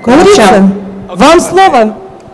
Говорится. Вам слово.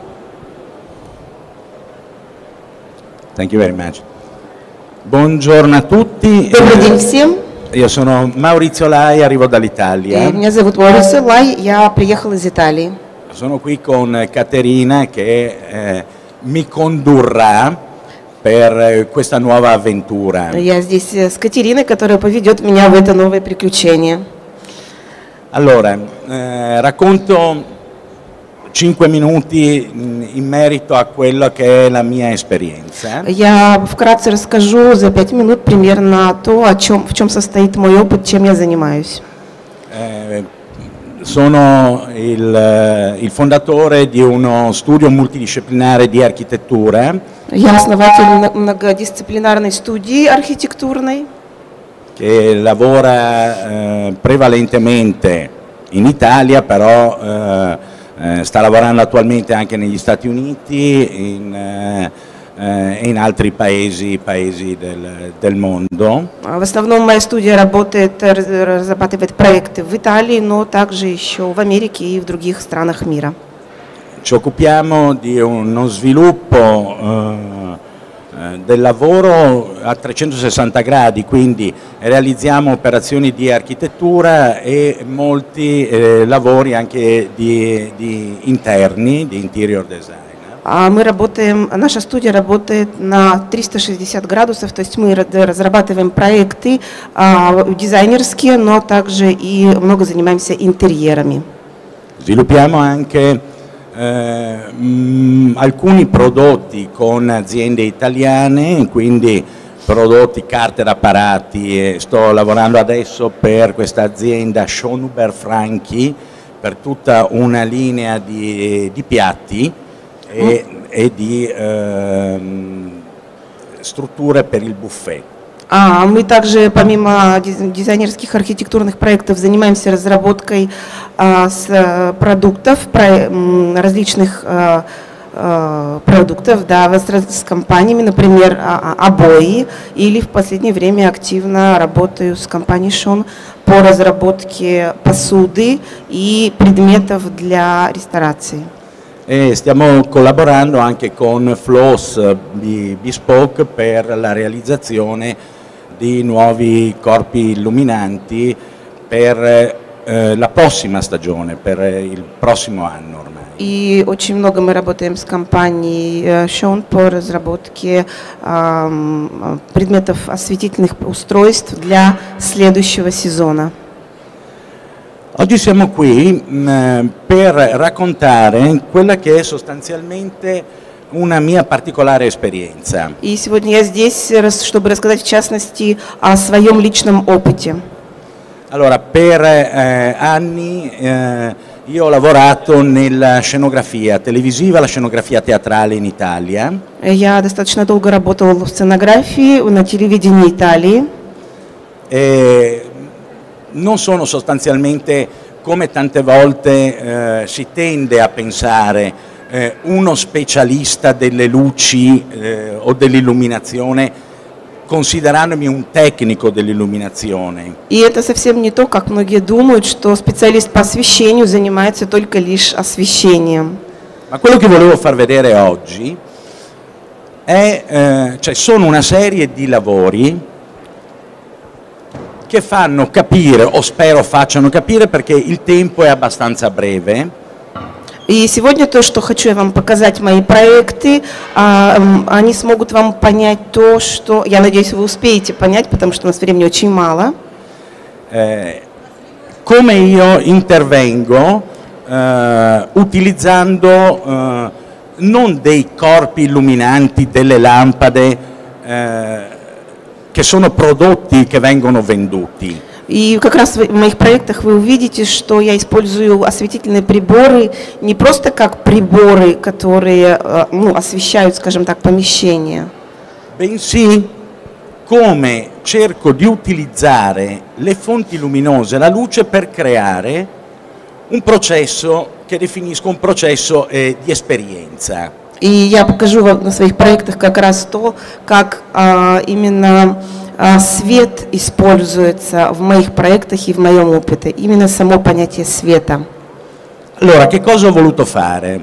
Thank you very much. Buongiorno a tutti. Добрый день всем. Io sono Maurizio Lai, arrivo dall'Italia. Меня зовут Маурицио Лай, я приехал из Италии. Sono qui con Caterina che mi condurrà per questa nuova avventura. Я здесь с Катериной, которая поведет меня в это новое приключение. Allora, racconto 5 minuti in merito a quello che è la mia esperienza. Я вкратце расскажу за 5 минут примерно то, в чем состоит мой опыт, чем я занимаюсь. Sono il fondatore di uno studio multidisciplinare di architettura. Я основатель многодисциплинарной студии архитектурной, che lavora prevalentemente in Italia, però sta lavorando attualmente anche negli Stati Uniti e in altri paesi del mondo. В основном моя студия разрабатывает проекты в Италии, но также еще в Америке и в других странах мира. Ci occupiamo di uno sviluppo del lavoro a 360 gradi, quindi realizziamo operazioni di architettura e molti lavori anche di interni, di interior design. Наша студия работает на 360 градусов, то есть мы разрабатываем проекты дизайнерские, но также и много занимаемся интерьерами. Sviluppiamo anche alcuni prodotti con aziende italiane, quindi prodotti, carte da apparati. Sto lavorando adesso per questa azienda Schönhuber Franchi per tutta una linea di piatti e di strutture per il buffet. Мы также, помимо дизайнерских архитектурных проектов, занимаемся разработкой продуктов, различных продуктов, да, с компаниями, например, обои, или в последнее время активно работаю с компанией Schön по разработке посуды и предметов для ресторации. E stiamo collaborando anche con Floss Bespoke per la realizzazione di nuovi corpi illuminanti per la prossima stagione, per il prossimo anno ormai. И очень много мы работаем с компанией Schön по разработке предметов осветительных устройств для следующего сезона. Oggi siamo qui per raccontare quella che è sostanzialmente una mia particolare esperienza. И сегодня я здесь, чтобы рассказать в частности о своем личном опыте. Allora, per anni io ho lavorato nella scenografia televisiva, la scenografia teatrale in Italia. Я достаточно долго работала в сценографии на телевидении Италии. Non sono sostanzialmente, come tante volte si tende a pensare, uno specialista delle luci o dell'illuminazione, considerandomi un tecnico dell'illuminazione. И это совсем не то, как многие думают, что специалист по освещению занимается только лишь освещением. Ma quello che volevo far vedere oggi è, sono una serie di lavori che fanno capire, o spero facciano capire, perché il tempo è abbastanza breve. И сегодня то, что хочу я вам показать, мои проекты, они смогут вам понять то, что, я надеюсь, вы успеете понять, потому что у нас времени очень мало. Come io intervengo utilizzando non dei corpi illuminanti, delle lampade, che sono prodotti che vengono venduti. И как раз в моих проектах вы увидите, что я использую осветительные приборы не просто как приборы, которые освещают, скажем так, помещение. Bensì come cerco di utilizzare le fonti luminose, la luce, per creare un processo che definisco un processo di esperienza. И я покажу вам на своих проектах как раз то, как именно свет используется в моих проектах и в моем опыте. Именно само понятие света. Allora, che cosa ho voluto fare?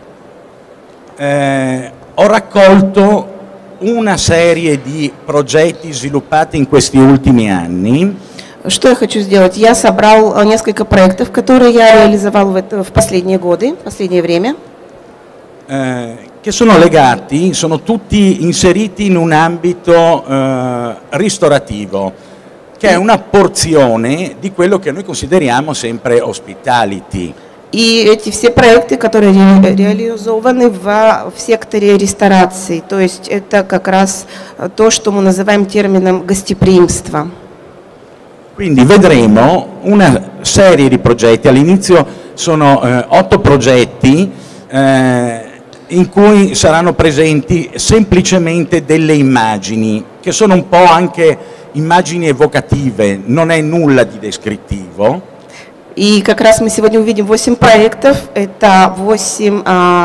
Ho raccolto una serie di progetti sviluppati in questi ultimi anni. Что я хочу сделать? Я собрал несколько проектов, которые я реализовал в последние годы, в последнее время. Che sono legati, sono tutti inseriti in un ambito ristorativo, che è una porzione di quello che noi consideriamo sempre hospitality. И эти все проекты, которые реализованы в секторе ресторации, то есть это как раз то, что мы называем термином гостеприимства. Quindi vedremo una serie di progetti, all'inizio sono 8 progetti in cui saranno presenti semplicemente delle immagini, che sono un po' anche immagini evocative, non è nulla di descrittivo. И как раз мы сегодня увидим 8 проектов, это 8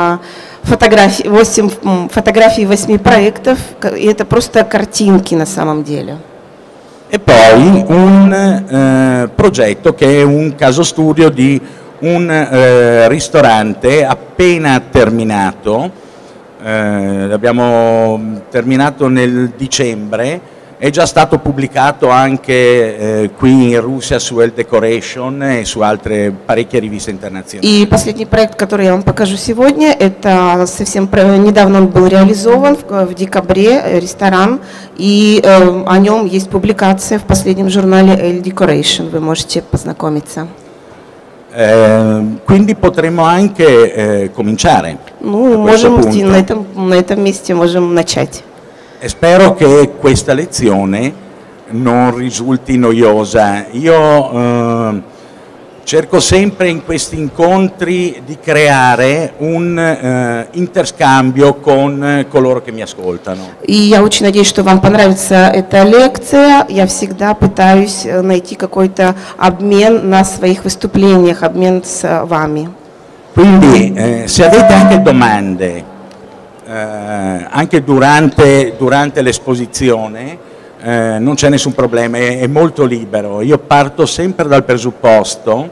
фотографий 8 проектов, и это просто картинки на самом деле. E poi un progetto che è un caso studio di un ristorante appena terminato, l'abbiamo terminato nel dicembre, è già stato pubblicato anche qui in Russia su El Decoration e su altre parecchie riviste internazionali. И последний проект, который я вам покажу сегодня, это совсем недавно он был реализован в декабре, ресторан, и о нем есть публикация в последнем журнале El Decoration, вы можете познакомиться. Quindi potremmo anche cominciare. Ну, можем на этом месте можем начать. E spero che questa lezione non risulti noiosa. Io cerco sempre in questi incontri di creare un interscambio con coloro che mi ascoltano. И я очень надеюсь, что вам понравится эта лекция. Я всегда пытаюсь найти какой-то обмен на своих выступлениях, обмен с вами. Quindi se avete anche domande, anche durante l'esposizione, non c'è nessun problema, è molto libero. Io parto sempre dal presupposto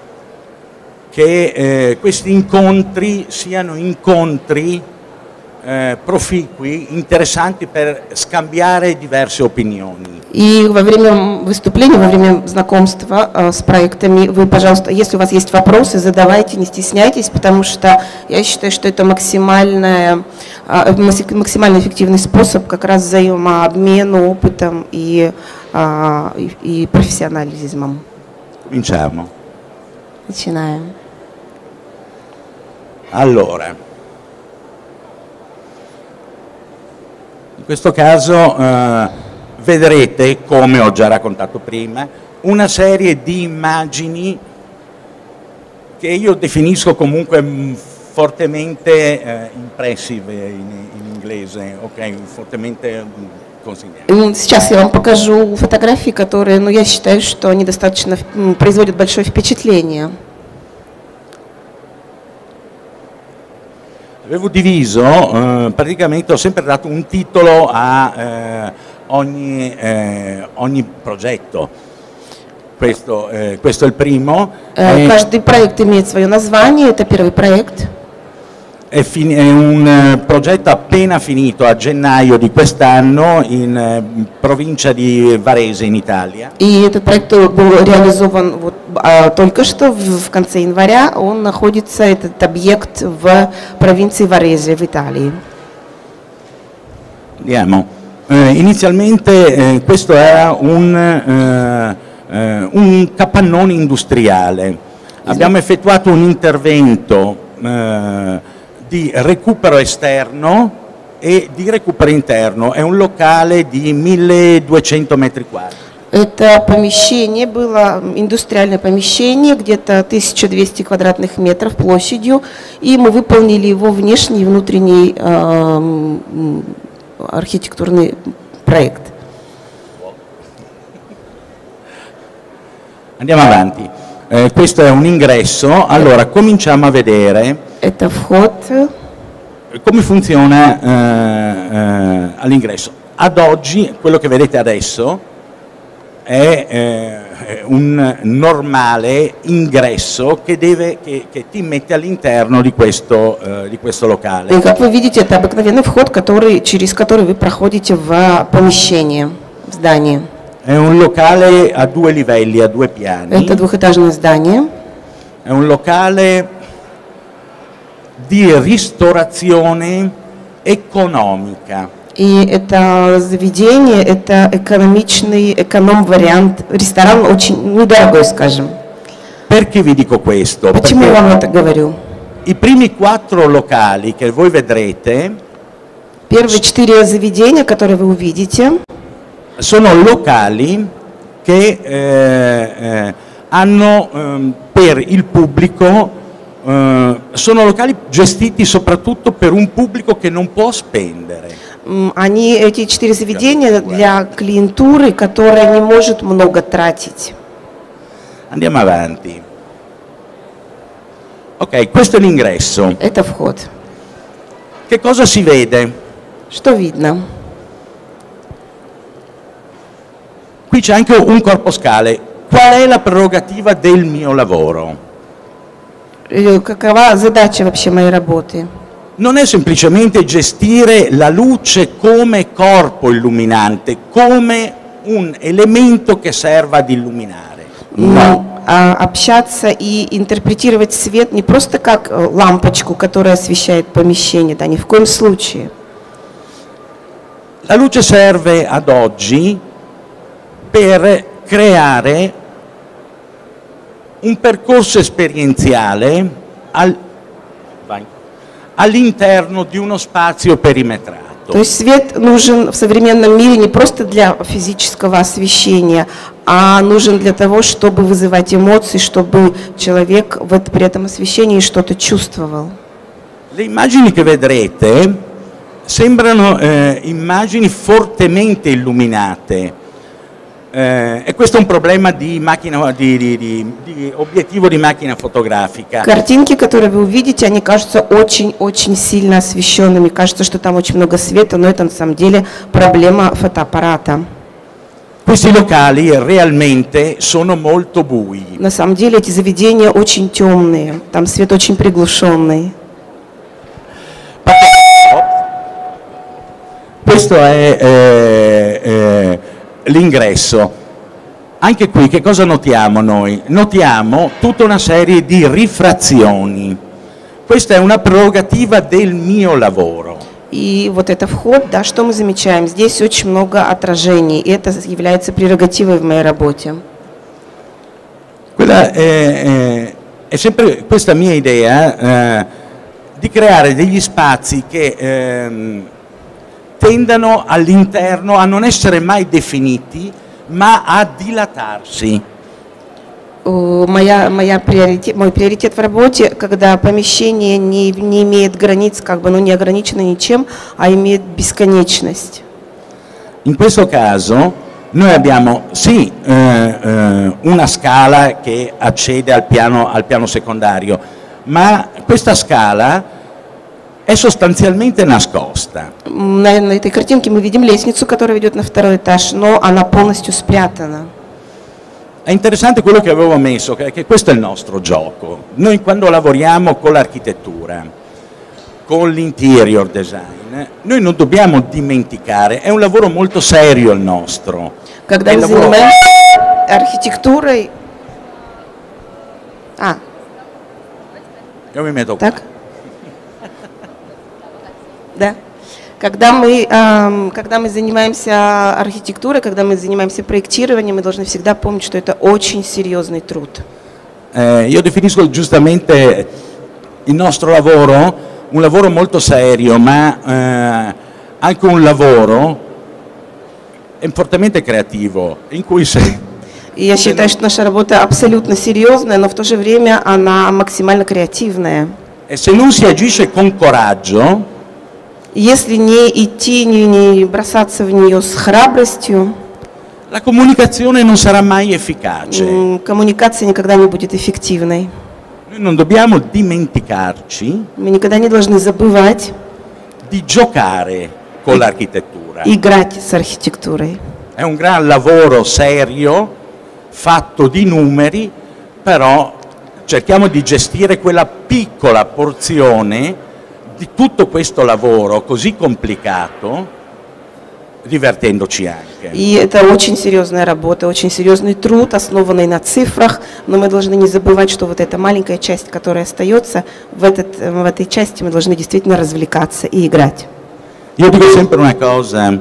che questi incontri siano incontri proficui, interessanti per scambiare diverse opinioni. И во время выступления, во время знакомства с проектами, вы, пожалуйста, если у вас есть вопросы, задавайте, не стесняйтесь, потому что я считаю, что это максимально эффективный способ как раз взаимообмену опытом и профессионализмом. Cominciamo. Начинаем. Allora, in questo caso vedrete, come ho già raccontato prima, una serie di immagini che io definisco comunque fortemente impressive in inglese, ok, fortemente consigliate. Сейчас я вам покажу фотографии, которые, я считаю, что они достаточно производят большое впечатление. Avevo diviso, praticamente ho sempre dato un titolo a ogni progetto. Questo è il primo. Каждый проект имеет свое название, это первый проект. È un progetto appena finito a gennaio di quest'anno in provincia di Varese in Italia. И этот проект был реализован только что в конце января. Он находится, этот объект, в провинции Варese в Италии. Andiamo. Inizialmente questo era un capannone industriale. Abbiamo effettuato un intervento di recupero esterno e di recupero interno. È un locale di 1200 metri quadri. Это помещение было индустриальное помещение, где-то 1200 квадратных метров площадью, и мы выполнили его внешний и внутренний архитектурный проект. Andiamo avanti. Questo è un ingresso. Allora, cominciamo a vedere Это вход. come funziona all'ingresso. Ad oggi, quello che vedete adesso è un normale ingresso che ti mette all'interno di questo locale. И как вы видите, это обыкновенный вход, через который вы проходите в помещение, в здание. È un locale a 2 livelli, a 2 piani. Это двухэтажное здание. È un locale di ristorazione economica. И это заведение, это эконом-вариант, ресторан очень недорогой, скажем. Perché vi dico questo? Почему я вам это говорю? I primi 4 locali che voi vedrete Первые 4 заведения, которые вы увидите, sono locali che hanno per il pubblico, sono locali gestiti soprattutto per un pubblico che non può spendere. эти 4 заведения для клиентуры, которая не может много тратить. Andiamo avanti. Ok, questo è l'ingresso. Это вход. Che cosa si vede? Что видно? Qui c'è anche un corpo scale. Qual è la prerogativa del mio lavoro? Какова задача вообще моей работы? Non è semplicemente gestire la luce come corpo illuminante, come un elemento che serva ad illuminare. No. Общаться и интерпретировать свет не просто как лампочку, которая освещает помещение, да, ни в коем случае. La luce serve ad oggi per creare un percorso esperienziale all'interno di uno spazio perimetrato. То есть свет нужен в современном мире не просто для физического освещения, а нужен для того, чтобы вызывать эмоции, чтобы человек при этом освещении что-то чувствовал. Le immagini che vedrete sembrano immagini fortemente illuminate. E questo è un problema di obiettivo di macchina fotografica. Картинки, которые вы увидите, они кажутся очень-очень сильно освещенными. Кажется, что там очень много света, но это на самом деле проблема фотоаппарата. Questi locali realmente sono molto bui. На самом деле эти заведения очень темные, там свет очень приглушенный. Questo è l'ingresso. Anche qui che cosa notiamo noi? Notiamo tutta una serie di rifrazioni. Questa è una prerogativa del mio lavoro. И вот это вход, да, что мы замечаем? Здесь очень много отражений, и это является прерогативой в моей работе. Quella è sempre questa mia idea di creare degli spazi che tendano all'interno a non essere mai definiti, ma a dilatarsi. Мой приоритет в работе, когда помещение не имеет границ, как бы оно не ограничено ничем, а имеет бесконечность. In questo caso noi abbiamo sì una scala che accede al piano secondario, ma questa scala è sostanzialmente nascosta. На этой картинке мы видим лестницу, которая ведет на второй этаж, но она полностью спрятана. È interessante quello che avevo messo, che questo è il nostro gioco. Noi quando lavoriamo con l'architettura, con l'interior design, noi non dobbiamo dimenticare, è un lavoro molto serio il nostro. Когда мы занимаемся архитектурой... Io mi metto qua. Так? Да. Когда мы занимаемся архитектурой, когда мы занимаемся проектированием, мы должны всегда помнить, что это очень серьезный труд. Io definisco giustamente il nostro lavoro un lavoro molto serio, ma anche un lavoro fortemente creativo, in cui И я считаю, что наша работа абсолютно серьезная, но в то же время она максимально креативная. E se non si agisce con coraggio, если не идти, не бросаться в нее с храбростью, la comunicazione non sarà mai efficace. Коммуникация никогда не будет эффективной. Noi non dobbiamo dimenticarci Мы никогда не должны забывать di giocare con l'architettura. играть с архитектурой. È un gran lavoro serio fatto di numeri, però cerchiamo di gestire quella piccola porzione di tutto questo lavoro così complicato, divertendoci anche. И это очень серьезная работа, очень серьезный труд, основанный на цифрах, но мы должны не забывать, что вот эта маленькая часть, которая остается, в этой части мы должны действительно развлекаться и играть. Io dico sempre una cosa,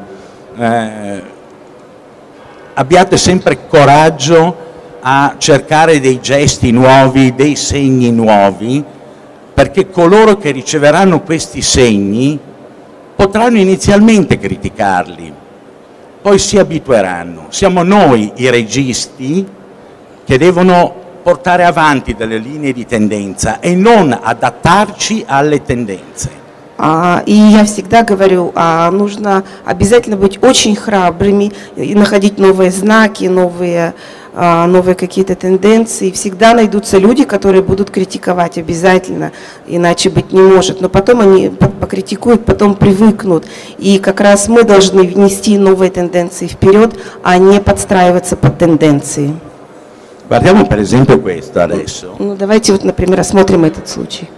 abbiate sempre coraggio a cercare dei gesti nuovi, dei segni nuovi, perché coloro che riceveranno questi segni potranno inizialmente criticarli, poi si abitueranno. Siamo noi i registi che devono portare avanti delle linee di tendenza e non adattarci alle tendenze. И я всегда говорю, нужно обязательно быть очень храбрыми, и находить новые знаки, новые какие-то тенденции. Всегда найдутся люди, которые будут критиковать обязательно, иначе быть не может. Но потом они покритикуют, потом привыкнут. И как раз мы должны внести новые тенденции вперед, а не подстраиваться под тенденции. Guardiamo per esempio questo adesso. Ну, давайте вот, например, рассмотрим этот случай.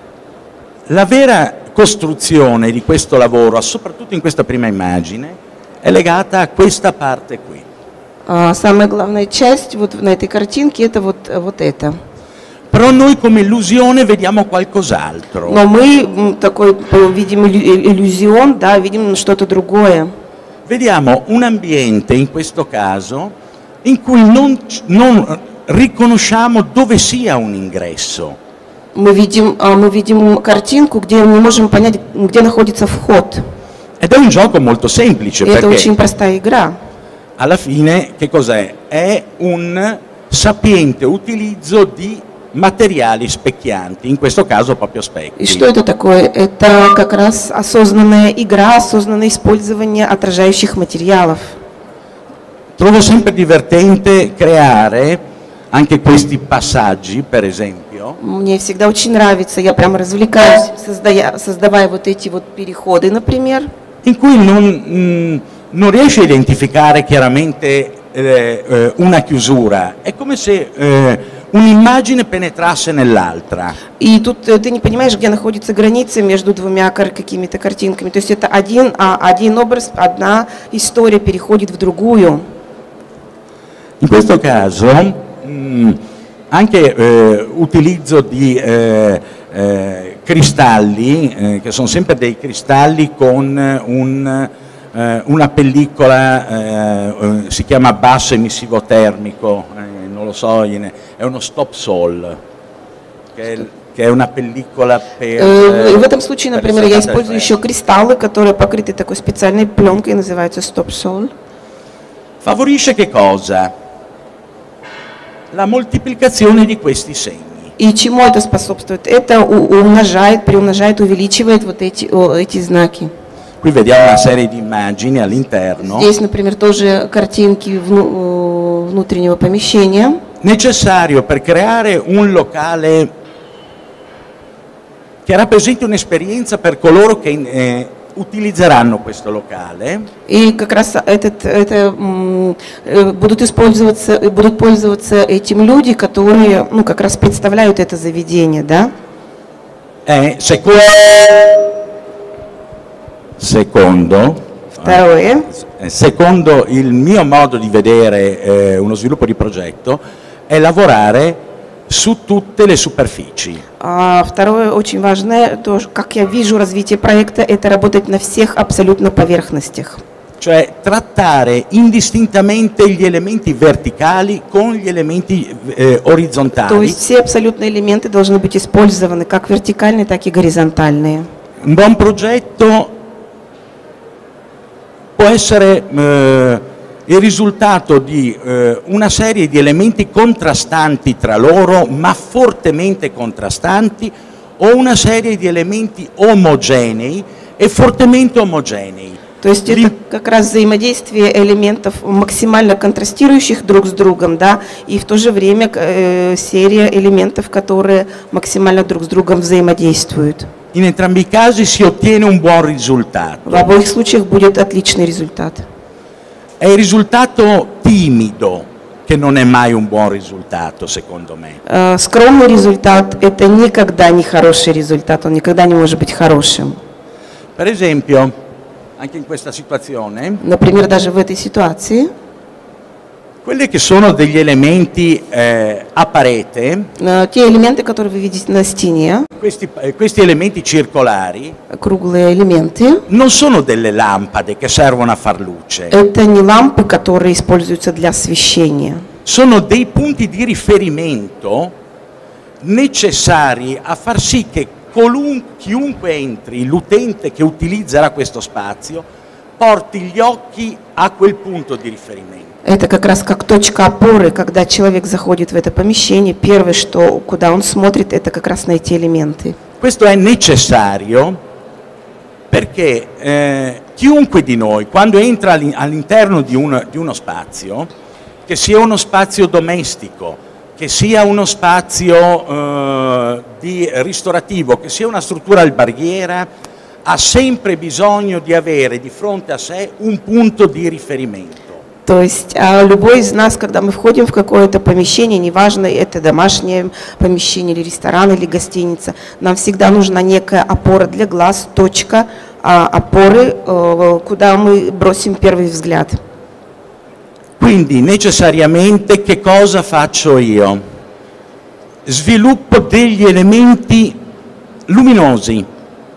La vera costruzione di questo lavoro, soprattutto in questa prima immagine, è legata a questa parte qui. Самая главная часть вот на этой картинке это вот это. Però noi come illusione vediamo qualcos'altro. Но мы такой видим иллюзион, да, видим что-то другое. Vediamo un ambiente, in questo caso, in cui non riconosciamo dove sia un ingresso. Мы видим картинку, где мы не можем понять, где находится вход. Ed è un gioco molto semplice, И это очень perché простая игра. alla fine che cos'è? È un sapiente utilizzo di materiali specchianti, in questo caso proprio И specchi. что это такое? Это как раз осознанная игра, осознанное использование отражающих материалов. Trovo sempre divertente creare anche questi passaggi, per esempio, Мне всегда очень нравится, я прямо развлекаюсь, создавая вот эти вот переходы, например. in cui non riesci a identificare chiaramente una chiusura, è come se un'immagine penetrasse nell'altra. И тут ты не понимаешь, где находится граница между двумя какими-то картинками. То есть это один образ, одна история переходит в другую. In questo caso anche utilizzo di cristalli, che sono sempre dei cristalli con una pellicola, si chiama basso emissivo termico, non lo so, è uno stop sol, che è una pellicola per... В этом случае, например, я использую еще кристаллы, которые покрыты такой специальной пленкой, называется Stop Sol. Favorisce che cosa? La moltiplicazione di questi segni. И чему это способствует? Это приумножает, увеличивает вот эти знаки. Qui vediamo una serie di immagini all'interno. Здесь, например, тоже картинки внутреннего помещения. Necessario per creare un locale che rappresenti un'esperienza per coloro che utilizzeranno questo locale. И как раз будут пользоваться этим люди, которые, как раз представляют это заведение, да? Второе. Secondo il mio modo di vedere uno sviluppo di progetto, è lavorare su tutte le superfici. Второе очень важное, то, как я вижу развитие проекта, это работать на всех абсолютно поверхностях. Cioè trattare indistintamente gli elementi verticali con gli elementi orizzontali. То есть все абсолютные элементы должны быть использованы, как вертикальные, так и горизонтальные. Un buon progetto può essere il risultato di una serie di elementi contrastanti tra loro, ma fortemente contrastanti, o una serie di elementi omogenei e fortemente omogenei. То есть это как раз взаимодействие элементов, максимально контрастирующих друг с другом, да, и в то же время серия элементов, которые максимально друг с другом взаимодействуют. In entrambi i casi si ottiene un buon risultato. В обоих случаях будет отличный результат. È il risultato timido, che non è mai un buon risultato, secondo me. Скромный результат – это никогда не хороший результат, он никогда не может быть хорошим. Per esempio, anche in questa situazione, Например, даже в этой ситуации quelli che sono degli elementi a parete, те элементы, которые вы видите на стене, questi elementi circolari, круглые элементы, non sono delle lampade che servono a far luce, это не лампы, которые используются для освещения. sono dei punti di riferimento necessari a far sì che chiunque entri, l'utente che utilizzerà questo spazio, porti gli occhi a quel punto di riferimento. Это как раз как точка опоры, когда человек заходит в это помещение, первое, куда он смотрит, это как раз на эти элементы. Questo è necessario perché chiunque di noi, quando entra all'interno di uno spazio, che sia uno spazio domestico, che sia uno spazio ristorativo, che sia una struttura alberghiera, ha sempre bisogno di avere di fronte a sé un punto di riferimento. То есть любой из нас, когда мы входим в какое-то помещение, неважно, это домашнее помещение или ресторан или гостиница, нам всегда нужна некая опора для глаз, точка опоры, куда мы бросим первый взгляд. Quindi necessariamente che cosa faccio io? Sviluppo degli elementi luminosi.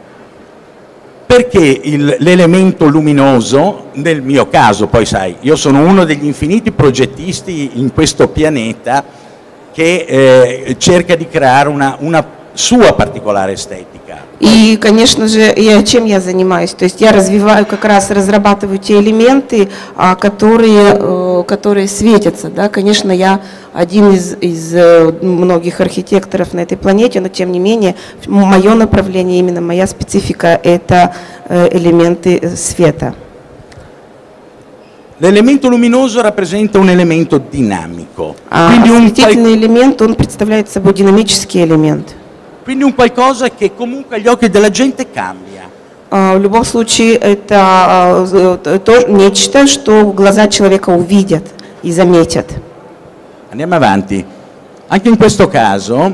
Perché l'elemento luminoso, nel mio caso, poi sai, io sono uno degli infiniti progettisti in questo pianeta che cerca di creare una sua particolare estetica. И, конечно же, чем я занимаюсь? То есть я развиваю, как раз разрабатываю те элементы, которые светятся. Да? Конечно, я один из многих архитекторов на этой планете, но тем не менее, мое направление, именно моя специфика – это элементы света. L'elemento luminoso rappresenta un elemento dinamico. Осветительный элемент, он представляет собой динамический элемент. Quindi un qualcosa che comunque agli occhi della gente cambia. В любом случае, это нечто, что глаза человека увидят и заметят. Andiamo avanti. Anche in questo caso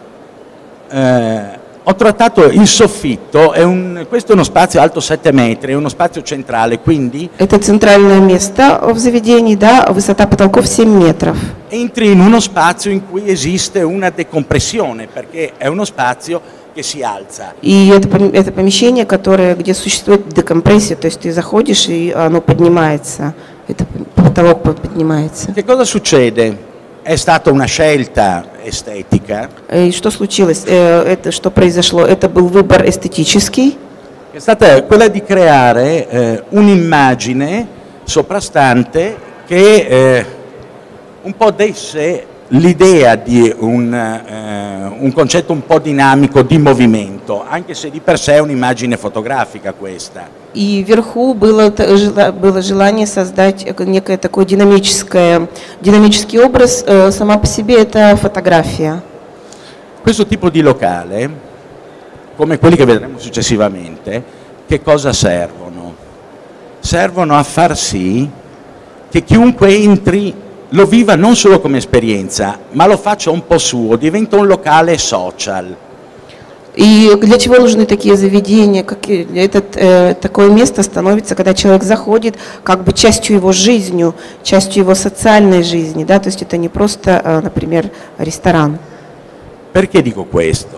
ho trattato il soffitto, questo è uno spazio alto 7 metri, è uno spazio centrale, quindi Это центральное место в заведении, да, высота потолков 7 метров. entri in uno spazio in cui esiste una decompressione, perché è uno spazio che si alza. И это помещение, где существует декомпрессия, то есть ты заходишь, и оно поднимается, потолок поднимается. Che cosa succede? È stata una scelta estetica. И что случилось? Что произошло? Это был выбор эстетический. È stata quella di creare un'immagine soprastante che un po' desse l'idea di un concetto un po' dinamico di movimento, anche se di per sé è un'immagine fotografica questa. И вверху было желание создать некое такой динамический образ. Сама по себе это фотография. Questo tipo di locale, come quelli che vedremo successivamente, che cosa servono? Servono a far sì che chiunque entri lo viva non solo come esperienza, ma lo faccia un po' suo, diventa un locale social. И для чего нужны такие заведения? Такое место становится, когда человек заходит, как бы частью его жизни, частью его социальной жизни. Да? То есть это не просто, например, ресторан. Perché dico questo?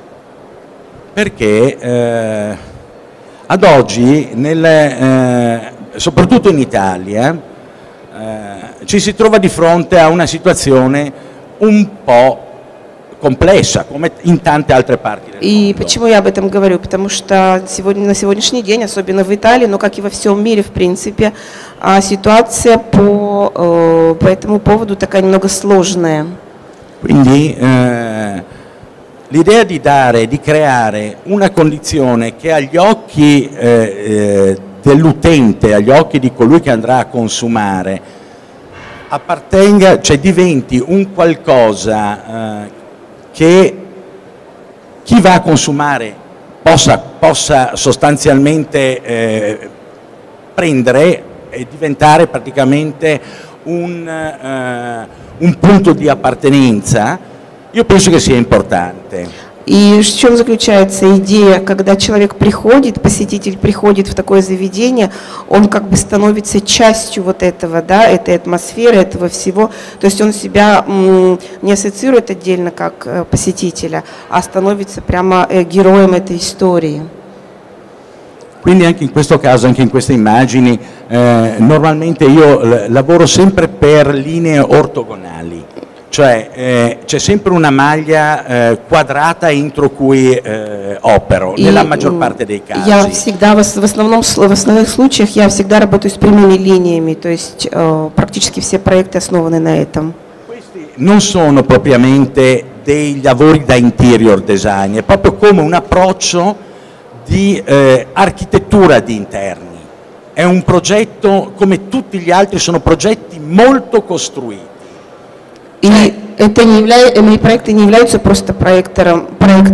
Perché ad oggi, soprattutto in Italia, ci si trova di fronte a una situazione un po' complessa, come in tante altre parti del И mondo. почему я об этом говорю? Потому что на сегодняшний день, особенно в Италии, но как и во всем мире, в принципе, ситуация по этому поводу такая немного сложная. Quindi l'idea di creare una condizione che agli occhi dell'utente, agli occhi di colui che andrà a consumare, appartenga, cioè diventi un qualcosa che chi va a consumare possa sostanzialmente prendere e diventare praticamente un punto di appartenenza, io penso che sia importante. И в чем заключается идея, когда человек приходит, посетитель приходит в такое заведение, он как бы становится частью вот этого, да, этой атмосферы, этого всего. То есть он себя не ассоциирует отдельно как посетителя, а становится прямо героем этой истории. Quindi anche in questo caso, anche in queste immagini, normalmente io lavoro sempre per linee ortogonali. Cioè c'è sempre una maglia quadrata entro cui opero, nella maggior parte dei casi. Я всегда, в основных случаях, я всегда работаю с прямыми линиями, то есть практически все проекты основаны на этом. Questi non sono propriamente dei lavori da interior design, è proprio come un approccio di architettura di interni. È un progetto, come tutti gli altri, sono progetti molto costruiti. И мои проекты не являются просто проектом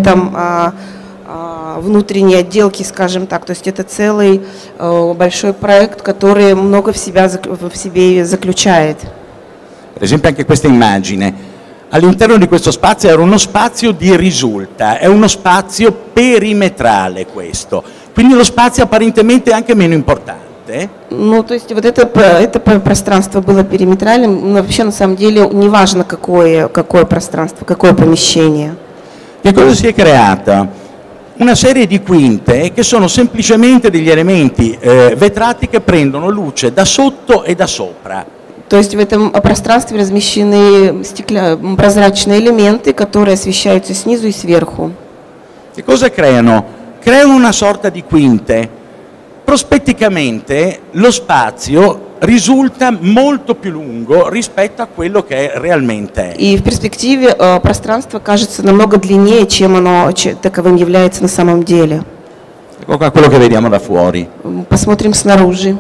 внутренней отделки, скажем так. То есть это целый большой проект, который много в себе заключает. Per esempio anche questa immagine. All'interno di questo spazio era uno spazio di risulta, è uno spazio perimetrale questo. Quindi lo spazio apparentemente è anche meno importante. Ну, то есть вот это пространство было периметральным, но вообще на самом деле не важно какое пространство, какое помещение. Che cosa si è creata? Una serie di quinte che sono semplicemente degli elementi vetrati che prendono luce da sotto e da sopra. То есть в этом пространстве размещены прозрачные элементы, которые освещаются снизу и сверху. Che cosa creano? Creano una sorta di quinte. Prospetticamente lo spazio risulta molto più lungo rispetto a quello che realmente è. И в перспективе пространство кажется намного длиннее, чем оно таковым является на самом деле. Ecco qua quello che vediamo da fuori. Посмотрим снаружи.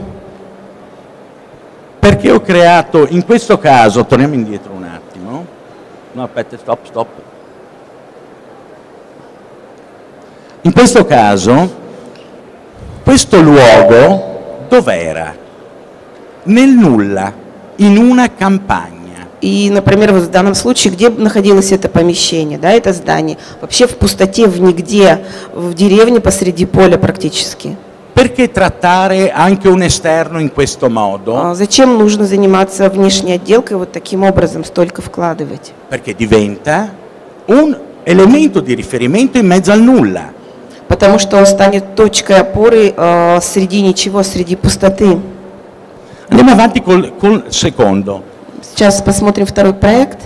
Perché ho creato, in questo caso, torniamo indietro un attimo. No, aspetta, stop. In questo caso, questo luogo dov'era? Nel nulla, in una campagna. И, например, вот в данном случае, где находилось это помещение, да, это здание? Вообще в пустоте, в нигде, в деревне посреди поля практически. Perché trattare anche un esterno in questo modo? Зачем нужно заниматься внешней отделкой вот таким образом, столько вкладывать? Perché diventa un elemento di riferimento in mezzo al nulla. Потому что он станет точкой опоры среди ничего, среди пустоты. Andiamo avanti col secondo. Сейчас посмотрим второй проект.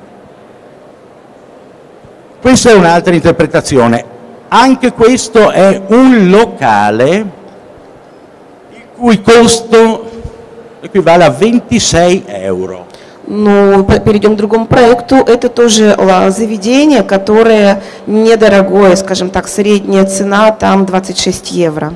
Questa è un'altra interpretazione. Anche questo è un locale il cui costo equivale a 26 euro. Ну, перейдем к другому проекту. Это тоже заведение, которое недорогое, скажем так, средняя цена там 26 евро.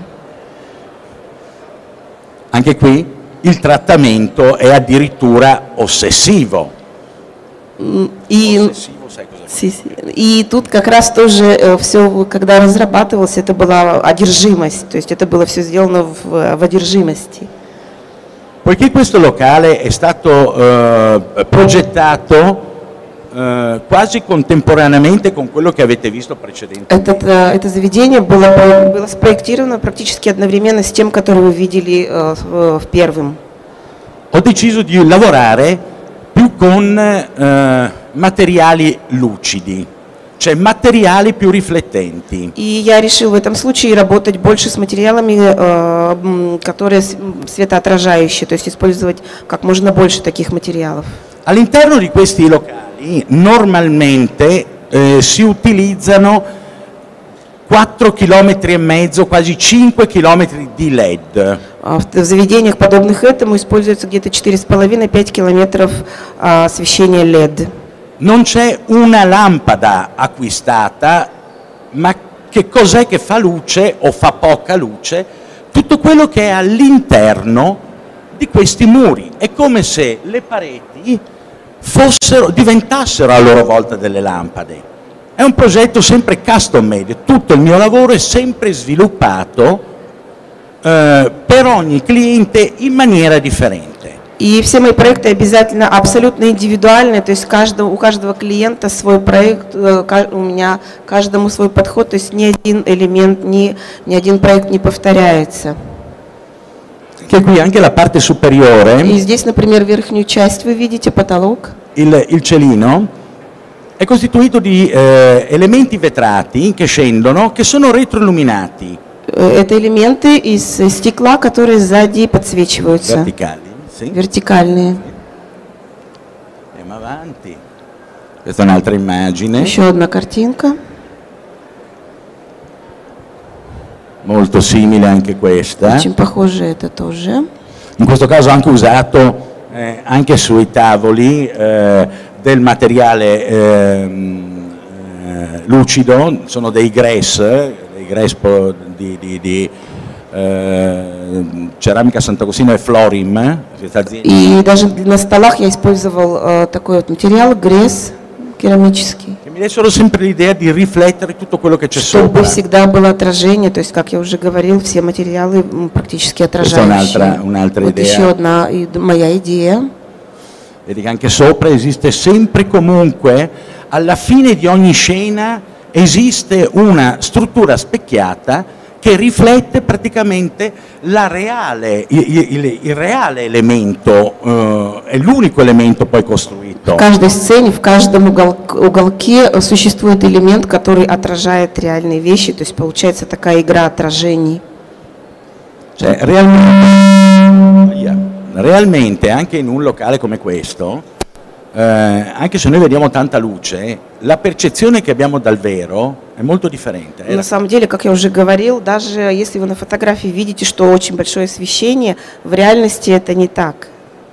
Anche qui il trattamento è addirittura ossessivo. Ossessivo, sai cosa? И тут как раз тоже все, когда разрабатывалось, это была одержимость, то есть это было все сделано в одержимости. Poiché questo locale è stato progettato quasi contemporaneamente con quello che avete visto precedentemente. Это заведение было спроектировано практически одновременно с тем, которое вы видели в первом. Ho deciso di lavorare più con materiali lucidi, cioè materiali più riflettenti. И я решил в этом случае работать больше с материалами, которые светоотражающие, то есть использовать как можно больше таких материалов. All'interno di questi locali normalmente si utilizzano 4,5 km, quasi 5 km di LED. В заведениях, подобных этому, используется где-то 4,5-5 километров освещения LED. Non c'è una lampada acquistata, ma che cos'è che fa luce o fa poca luce? Tutto quello che è all'interno di questi muri. È come se le pareti diventassero a loro volta delle lampade. È un progetto sempre custom made, tutto il mio lavoro è sempre sviluppato per ogni cliente in maniera differente. И все мои проекты обязательно абсолютно индивидуальные, то есть у каждого клиента свой проект, у меня каждому свой подход, то есть ни один элемент, ни один проект не повторяется. Che qui anche la parte superiore, И здесь, например, верхнюю часть вы видите, потолок. il celino, è costituito di elementi vetrati che scendono, che sono retroilluminati. Это элементы из стекла, которые сзади подсвечиваются. Verticali, sì. Вертикальные. Andiamo avanti. Questa è un'altra immagine. Еще одна картинка. Molto simile anche questa. Очень похоже это тоже. In questo caso anche usato anche sui tavoli del materiale lucido, sono dei grès di Ceramica Sant'Agostino e Florim. И даже на столах я использовал такой вот материал, грез керамический. Che mi dessero sempre l'idea di riflettere tutto quello che c'è Чтобы sopra. всегда было отражение, то есть, как я уже говорил, все материалы практически отражающие. Un'altra Вот idea. еще одна моя идея. Vedi che anche sopra esiste sempre comunque, alla fine di ogni scena esiste una struttura specchiata che riflette praticamente il reale elemento, è l'unico elemento poi costruito. В каждой сцене, в каждом уголке существует элемент, который отражает реальные вещи, то есть получается такая игра отражений. Cioè, realmente anche in un locale come questo, anche se noi vediamo tanta luce, la percezione che abbiamo dal vero è molto differente. На самом деле, как я уже говорил, даже если вы на фотографии видите, что очень большое освещение, в реальности это не так.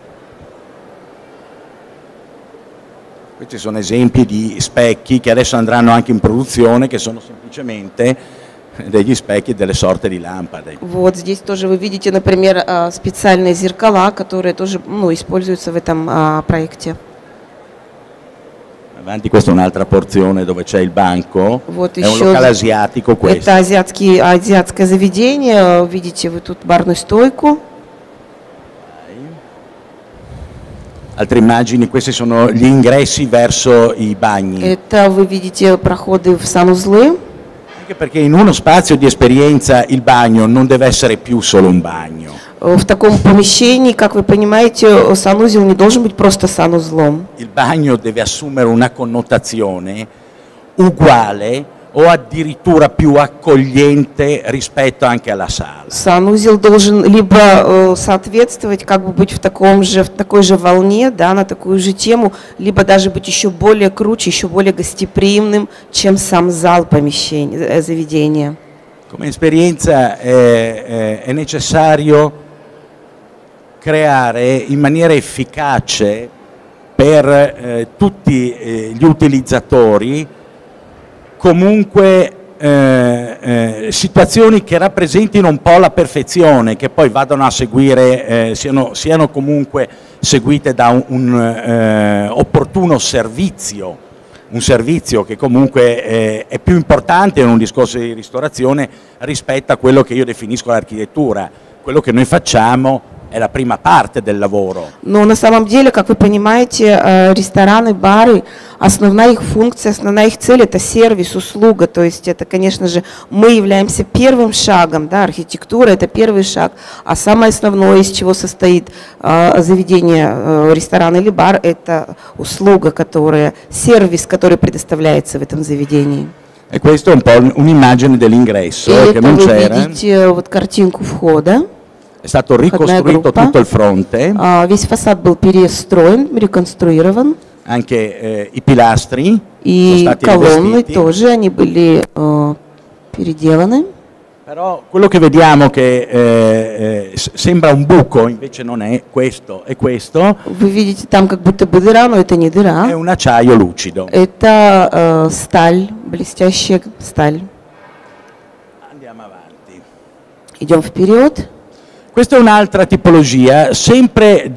Questi sono esempi di specchi che adesso andranno anche in produzione, che sono semplicemente degli specchi delle sorte di lampade. Вот здесь тоже вы видите, например, специальные зеркала, которые тоже используются в этом проекте. Avanti, questa è un'altra porzione dove c'è il banco, Вот è un locale asiatico questo. Это азиатское заведение, видите вы тут барную стойку. Altre immagini, questi sono gli ingressi verso i bagni. Это вы видите проходы в санузлы. Anche perché in uno spazio di esperienza il bagno non deve essere più solo un bagno. В таком помещении, как вы понимаете, санузел не должен быть просто санузлом. Il bagno deve assumere una connotazione uguale o addirittura più accogliente rispetto anche alla sala. Санузел должен либо соответствовать, как бы быть в такой же волне, да, на такую же тему, либо даже быть еще более круче, еще более гостеприимным, чем сам зал помещения, заведения. Come esperienza è necessario creare in maniera efficace per tutti gli utilizzatori comunque situazioni che rappresentino un po' la perfezione, che poi vadano a seguire, siano comunque seguite da un opportuno servizio, un servizio che comunque è più importante in un discorso di ristorazione rispetto a quello che io definisco l'architettura. Quello che noi facciamo è la prima parte del lavoro. Но на самом деле, как вы понимаете, рестораны, бары, основная их функция, основная их цель – это сервис, услуга. То есть это, конечно же, мы являемся первым шагом, да, архитектура – это первый шаг, а самое основное, из чего состоит заведение, ресторан или бар – это услуга, сервис, который предоставляется в этом заведении. E questo è un po' un'immagine dell'ingresso che non c'era. Вы видите вот картинку входа. È stato ricostruito tutto il fronte. Весь фасад был перестроен, реконструирован. Anche i pilastri И sono stati колонны rivestiti. тоже, они были переделаны. Però quello che vediamo che sembra un buco, invece non è questo, è questo. Вы видите там как будто бы дыра, но это не È дыра. un acciaio lucido. Это сталь, блестящая сталь. Andiamo avanti. Идем вперед. Questa è un'altra tipologia, sempre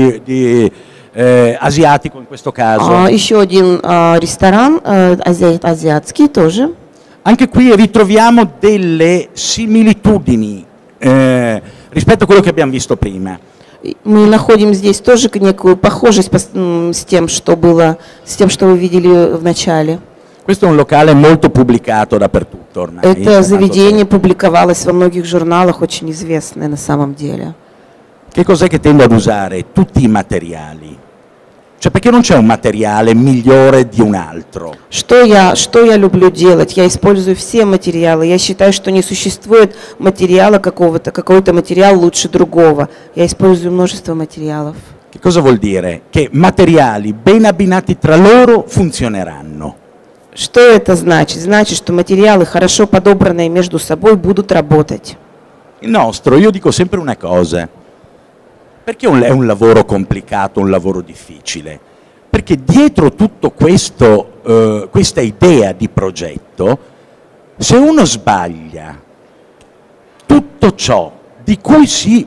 asiatico in questo caso. Еще один ресторан, азиатский тоже. Anche qui ritroviamo delle similitudini rispetto a quello che abbiamo visto prima. Мы находим здесь тоже некую похожесть с тем, что было, с тем, что вы видели в начале. Questo è un locale molto pubblicato dappertutto ormai. Это заведение публиковалось во многих журналах, очень известное на самом деле. Che cos'è che tendo ad usare? Tutti i materiali. Cioè, perché non c'è un materiale migliore di un altro? Что я люблю делать? Я использую все материалы. Я считаю, что не существует материала какой-то материал лучше другого. Я использую множество материалов. Che cosa vuol dire? Che materiali ben abbinati tra loro funzioneranno. Что это значит? Значит, что материалы, хорошо подобранные между собой, будут работать. Il nostro, io dico sempre una cosa. Perché è un lavoro complicato, un lavoro difficile? Perché dietro tutto questo, questa idea di progetto, se uno sbaglia tutto ciò di cui si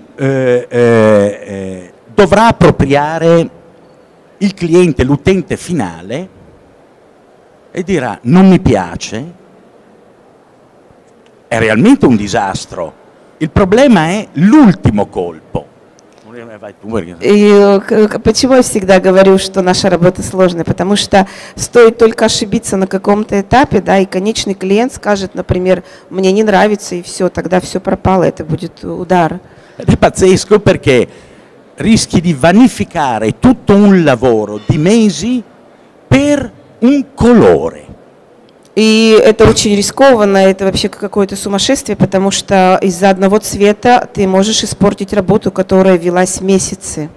dovrà appropriare il cliente, l'utente finale, e dirà non mi piace, è realmente un disastro. Il problema è l'ultimo colpo. И почему я всегда говорю, что наша работа сложная? Потому что стоит только ошибиться на каком-то этапе, да, и конечный клиент скажет, например, мне не нравится, и все, тогда все пропало, это будет удар. Ed è pazzesco perché rischi di vanificare tutto un lavoro di mesi per un colore. И это очень рискованно, это вообще какое-то сумасшествие, потому что из-за одного цвета ты можешь испортить работу, которая велась месяцы.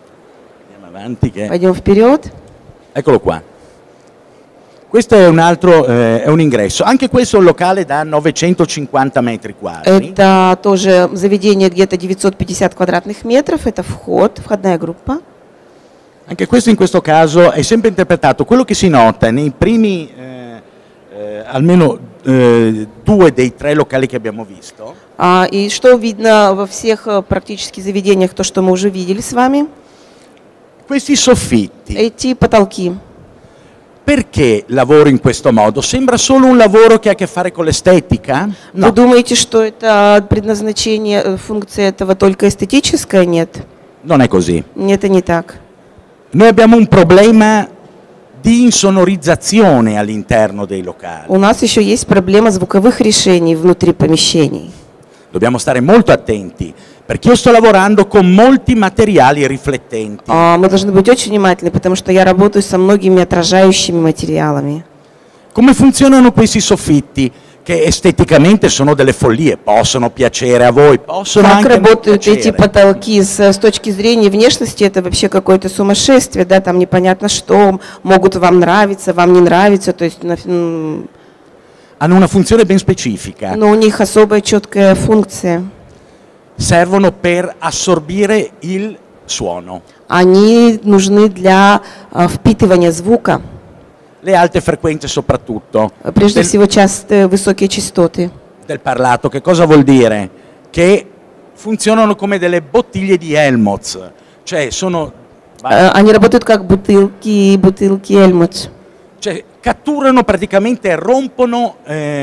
Пойдем вперед. Eccolo qua. Questo è è un ingresso. Anche questo è un locale da 950 metri quadri. Это тоже заведение где-то 950 квадратных метров, это входная группа. Anche questo in questo caso è sempre interpretato. Quello che si nota nei primi almeno 2 dei 3 locali che abbiamo visto. И что видно во всех практически заведениях, то, что мы уже видели с вами? Questi soffitti. Эти потолки. Perché lavoro in questo modo? Sembra solo un lavoro che ha a che fare con l'estetica? No. Вы думаете, что это предназначение, функция этого только эстетическая? Нет. Non è così. Это не так. Noi abbiamo un problema di insonorizzazione all'interno dei locali. У нас еще есть проблема звуковых решений внутри помещений. Dobbiamo stare molto attenti, perché io sto lavorando con molti materiali riflettenti. Мы должны быть очень внимательны, потому что я работаю со многими отражающими материалами. Come funzionano questi soffitti? Che esteticamente sono delle follie, possono piacere a voi, possono Как anche non работают эти piacere. потолки с точки зрения внешности, это вообще какое-то сумасшествие, да, там непонятно что, могут вам нравиться, вам не нравится, то есть, Hanno una funzione ben specifica. но у них особая четкая функция. Servono per assorbire il suono. Они нужны для впитывания звука, Le alte frequenze soprattutto. прежде всего высокие частоты. Del parlato, che cosa vuol dire? Che funzionano come delle bottiglie di Helmholtz, cioè sono... Они работают как бутылки Helmut. Cioè catturano praticamente e rompono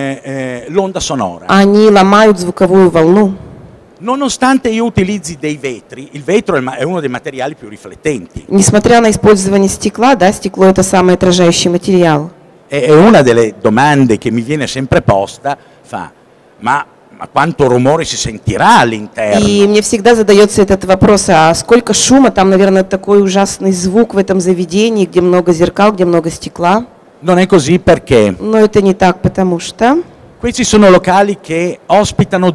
l'onda sonora. Они ломают звуковую волну. Nonostante io utilizzi dei vetri, il vetro è uno dei materiali più riflettenti. Несмотря на использование стекла, да, стекло это самый отражающий материал. E una delle domande che mi viene sempre posta ma quanto rumore si sentirà all'interno? И мне всегда задается этот вопрос, а сколько шума, там, наверное, такой ужасный звук в этом заведении, где много зеркал, где много стекла. Non è così perché Но это не так, потому что questi sono locali che ospitano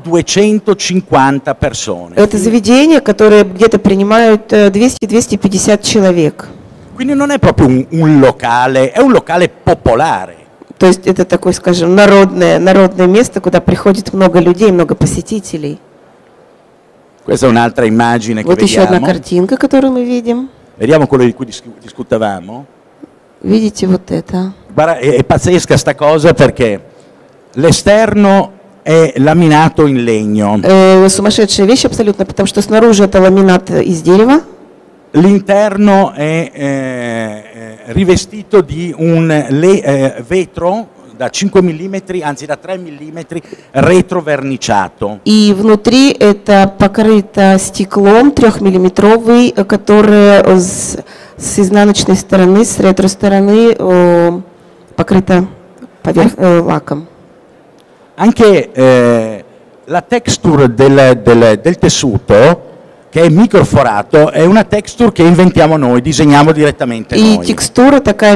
250 persone. это заведения, которые где-то принимают 200-250 человек. Quindi non è proprio un locale, è un locale popolare. То есть это такое, скажем, народное место, куда приходит много людей, много посетителей. Questa è un'altra immagine che Вот еще одна vediamo. картинка, которую мы видим. Vediamo quello di cui discutevamo. Видите вот это? Guarda, è pazzesca sta cosa perché l'esterno è laminato in legno. Сумасшедшая вещь абсолютно, потому что снаружи это ламинат из дерева. L'interno è rivestito di un vetro da 5 mm, anzi da 3 mm retroverniciato. И внутри это покрыто стеклом 3-миллиметровый, которое с изнаночной стороны, с ретро-стороны покрыто лаком. Anche la texture del tessuto, che è microforato, è una texture che inventiamo noi, disegniamo direttamente И noi. текстура такая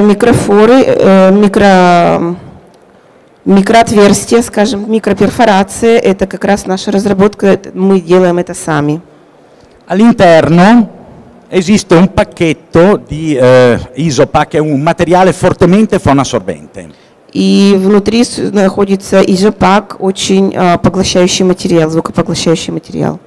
микроотверстие, скажем, микроперфорация, это как раз наша разработка, мы делаем это сами. All'interno esiste un pacchetto di Isopac, che è un materiale fortemente fonoassorbente. И внутри находится Isopac, очень поглощающий материал, звукопоглощающий материал.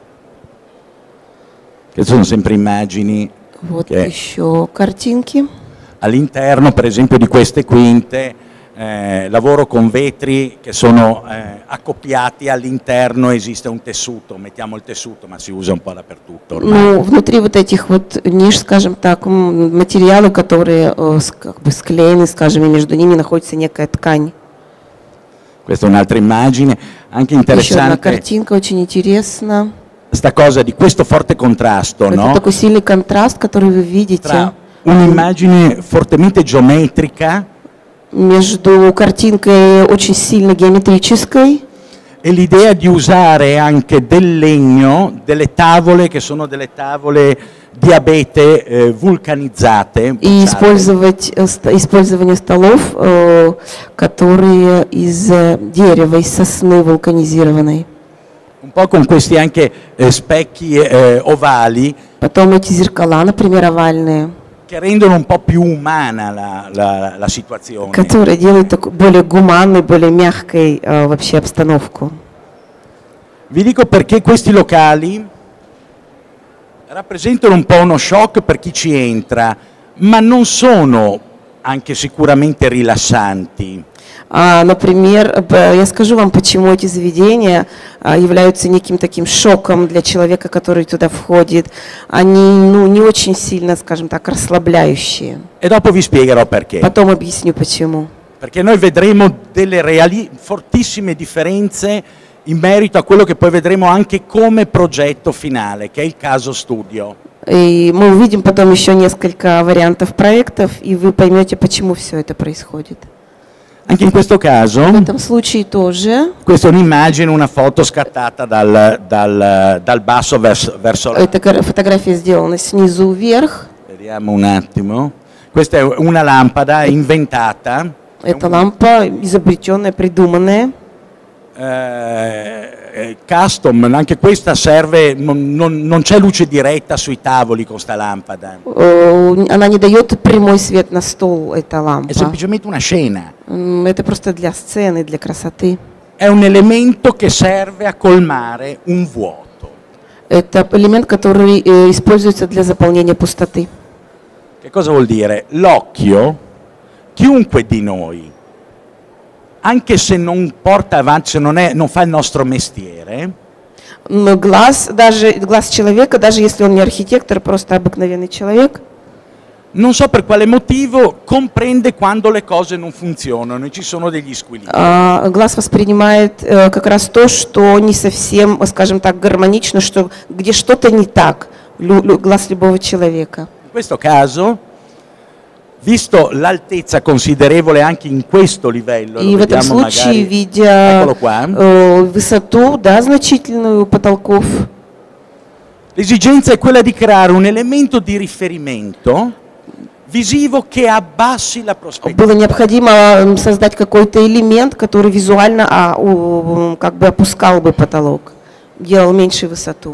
Che sono sempre immagini Вот che еще картинки. all'interno, per esempio, di queste quinte lavoro con vetri che sono accoppiati, all'interno esiste un tessuto, mettiamo il tessuto, ma si usa un po' dappertutto ormai. Ну, внутри вот этих вот ниш, скажем так, материалы, которые как бы склеены, скажем, и между ними находится некая ткань. Questa è un'altra immagine, anche Еще одна interessante, картинка, очень интересна. sta cosa di questo forte contrasto, Это no? такой сильный контраст, который вы видите Tra un'immagine fortemente geometrica между картинкой очень сильно геометрической e l'idea di usare anche del legno, delle tavole che sono delle tavole di abete vulcanizzate, и bocciate. использование столов, которые из дерева, из сосны вулканизированной. Un po' con questi anche specchi ovali Потом эти зеркала, например, овальные, che rendono un po' più umana la situazione. которые делают такой более гуманной, более мягкой вообще обстановку. Vi dico perché questi locali rappresentano un po' uno shock per chi ci entra, ma non sono anche sicuramente rilassanti. Например, я скажу вам, почему эти заведения являются неким таким шоком для человека, который туда входит. Они не очень сильно, скажем так, расслабляющие. E dopo vi spiegherò perché. Потом объясню, почему. Perché noi vedremo delle fortissime differenze in merito a quello che poi vedremo anche come progetto finale, che è il caso studio. И мы увидим потом еще несколько вариантов проектов, и вы поймете, почему все это происходит. Anche in questo caso, В этом случае тоже. questa è un'immagine, una foto scattata dal basso verso l'alto. Эта фотография сделана снизу вверх. Vediamo un attimo. Questa è una lampada inventata. Это лампа изобретенная, придуманная. Custom, anche questa serve, non c'è luce diretta sui tavoli con sta lampada. Она не дает прямой свет на стол, эта È лампа. semplicemente una scena. Это просто для сцены, для красоты. È un elemento che serve a colmare un vuoto. Это элемент, который используется для заполнения пустоты. Che cosa vuol dire? L'occhio, chiunque di noi, anche se non porta avanti, se non fa il nostro mestiere, Но глаз человека, даже если он не архитектор, просто обыкновенный человек, non so per quale motivo, comprende quando le cose non funzionano e ci sono degli squilibri. глаз воспринимает как раз то, что не совсем, скажем так, гармонично, где что-то не так. Глаз любого человека. In questo caso, visto l'altezza considerevole anche in questo livello, И lo в этом vediamo случае, magari, видя eccolo qua, высоту, да, значительную потолков, l'esigenza è quella di creare un elemento di riferimento visivo che abbassi la prospettiva. было необходимо создать какой-то элемент, который визуально как бы опускал бы потолок, делал меньше высоту.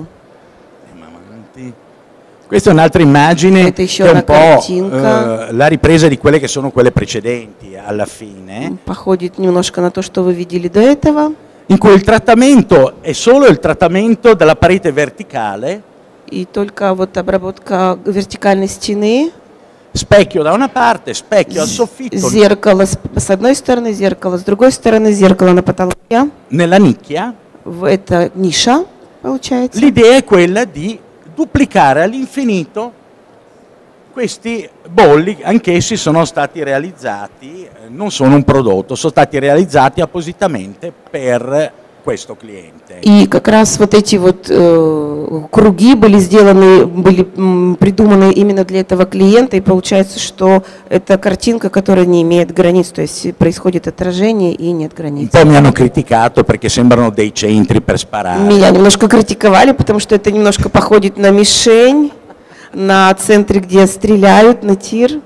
Questa è un'altra immagine Это еще che è un одна po' картинка. la ripresa di quelle che sono quelle precedenti alla fine, Походит немножко на то, что вы видели до этого. in cui il trattamento è solo il trattamento della parete verticale, И только вот обработка вертикальной стены, specchio da una parte, specchio al soffitto, зеркало с одной стороны, зеркало с другой стороны, зеркало на потолке. nella nicchia. Это ниша, получается. L'idea è quella di duplicare all'infinito questi bolli anch'essi sono stati realizzati, non sono un prodotto, sono stati realizzati appositamente per questo cliente. И как раз вот эти вот круги были сделаны, были придуманы именно для этого клиента, и получается, что это картинка, которая не имеет границ, то есть происходит отражение и нет Un границ. po' mi hanno criticato perché sembrano dei centri per sparare. Меня немножко критиковали, потому что это немножко походит на мишень, на центре, где стреляют, на тир.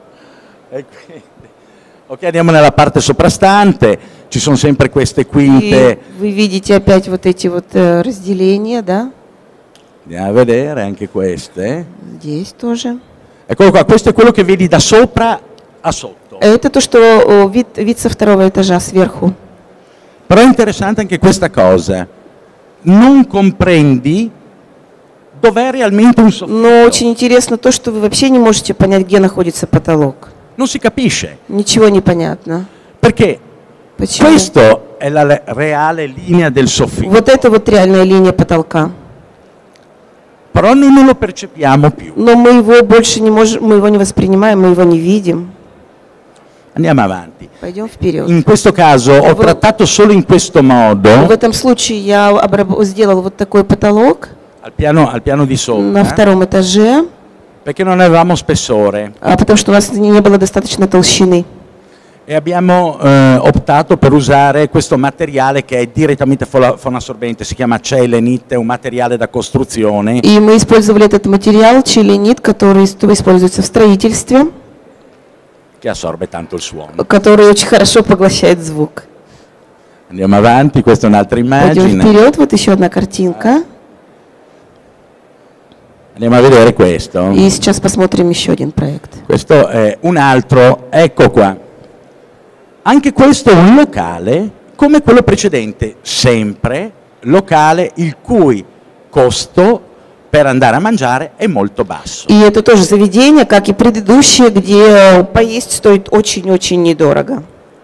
Ok, andiamo nella parte soprastante, ci sono sempre queste И quinte, вы видите опять вот эти вот разделения, да? andiamo a vedere anche queste. Здесь тоже. Eccolo qua, questo è quello che vedi da sopra a sotto. Это то, что вид со второго этажа сверху. Però è interessante anche questa cosa, non comprendi dov'è realmente un Но soffitto, очень интересно то, что вы вообще не можете понять, где находится потолок. non si capisce, Ничего не понятно. perché Почему? questo è la reale linea del soffitto, Вот это вот реальная линия потолка. però noi non lo percepiamo più. Но мы его больше не можем, мы его не воспринимаем, мы его не видим. Andiamo avanti. Пойдем вперед. In questo caso ho trattato solo in questo В modo, этом случае я сделал вот такой потолок al piano di на sopra, втором этаже, perché non avevamo spessore потому что у нас не было достаточно толщины. e abbiamo optato per usare questo materiale che è direttamente fonoassorbente, si chiama Celenit, è un materiale da costruzione И мы использовали этот материал, чиленит, который используется в строительстве, che assorbe tanto il suono. который очень хорошо поглощает звук. Andiamo avanti, questa è un'altra Пойдем immagine. вперед, вот еще одна картинка. Andiamo a vedere questo. И сейчас посмотрим еще один проект. Questo è un altro, ecco qua. Anche questo è un locale come quello precedente, sempre locale il cui costo per andare a mangiare è molto basso. И это тоже заведение, как и предыдущее, где поесть стоит очень-очень недорого.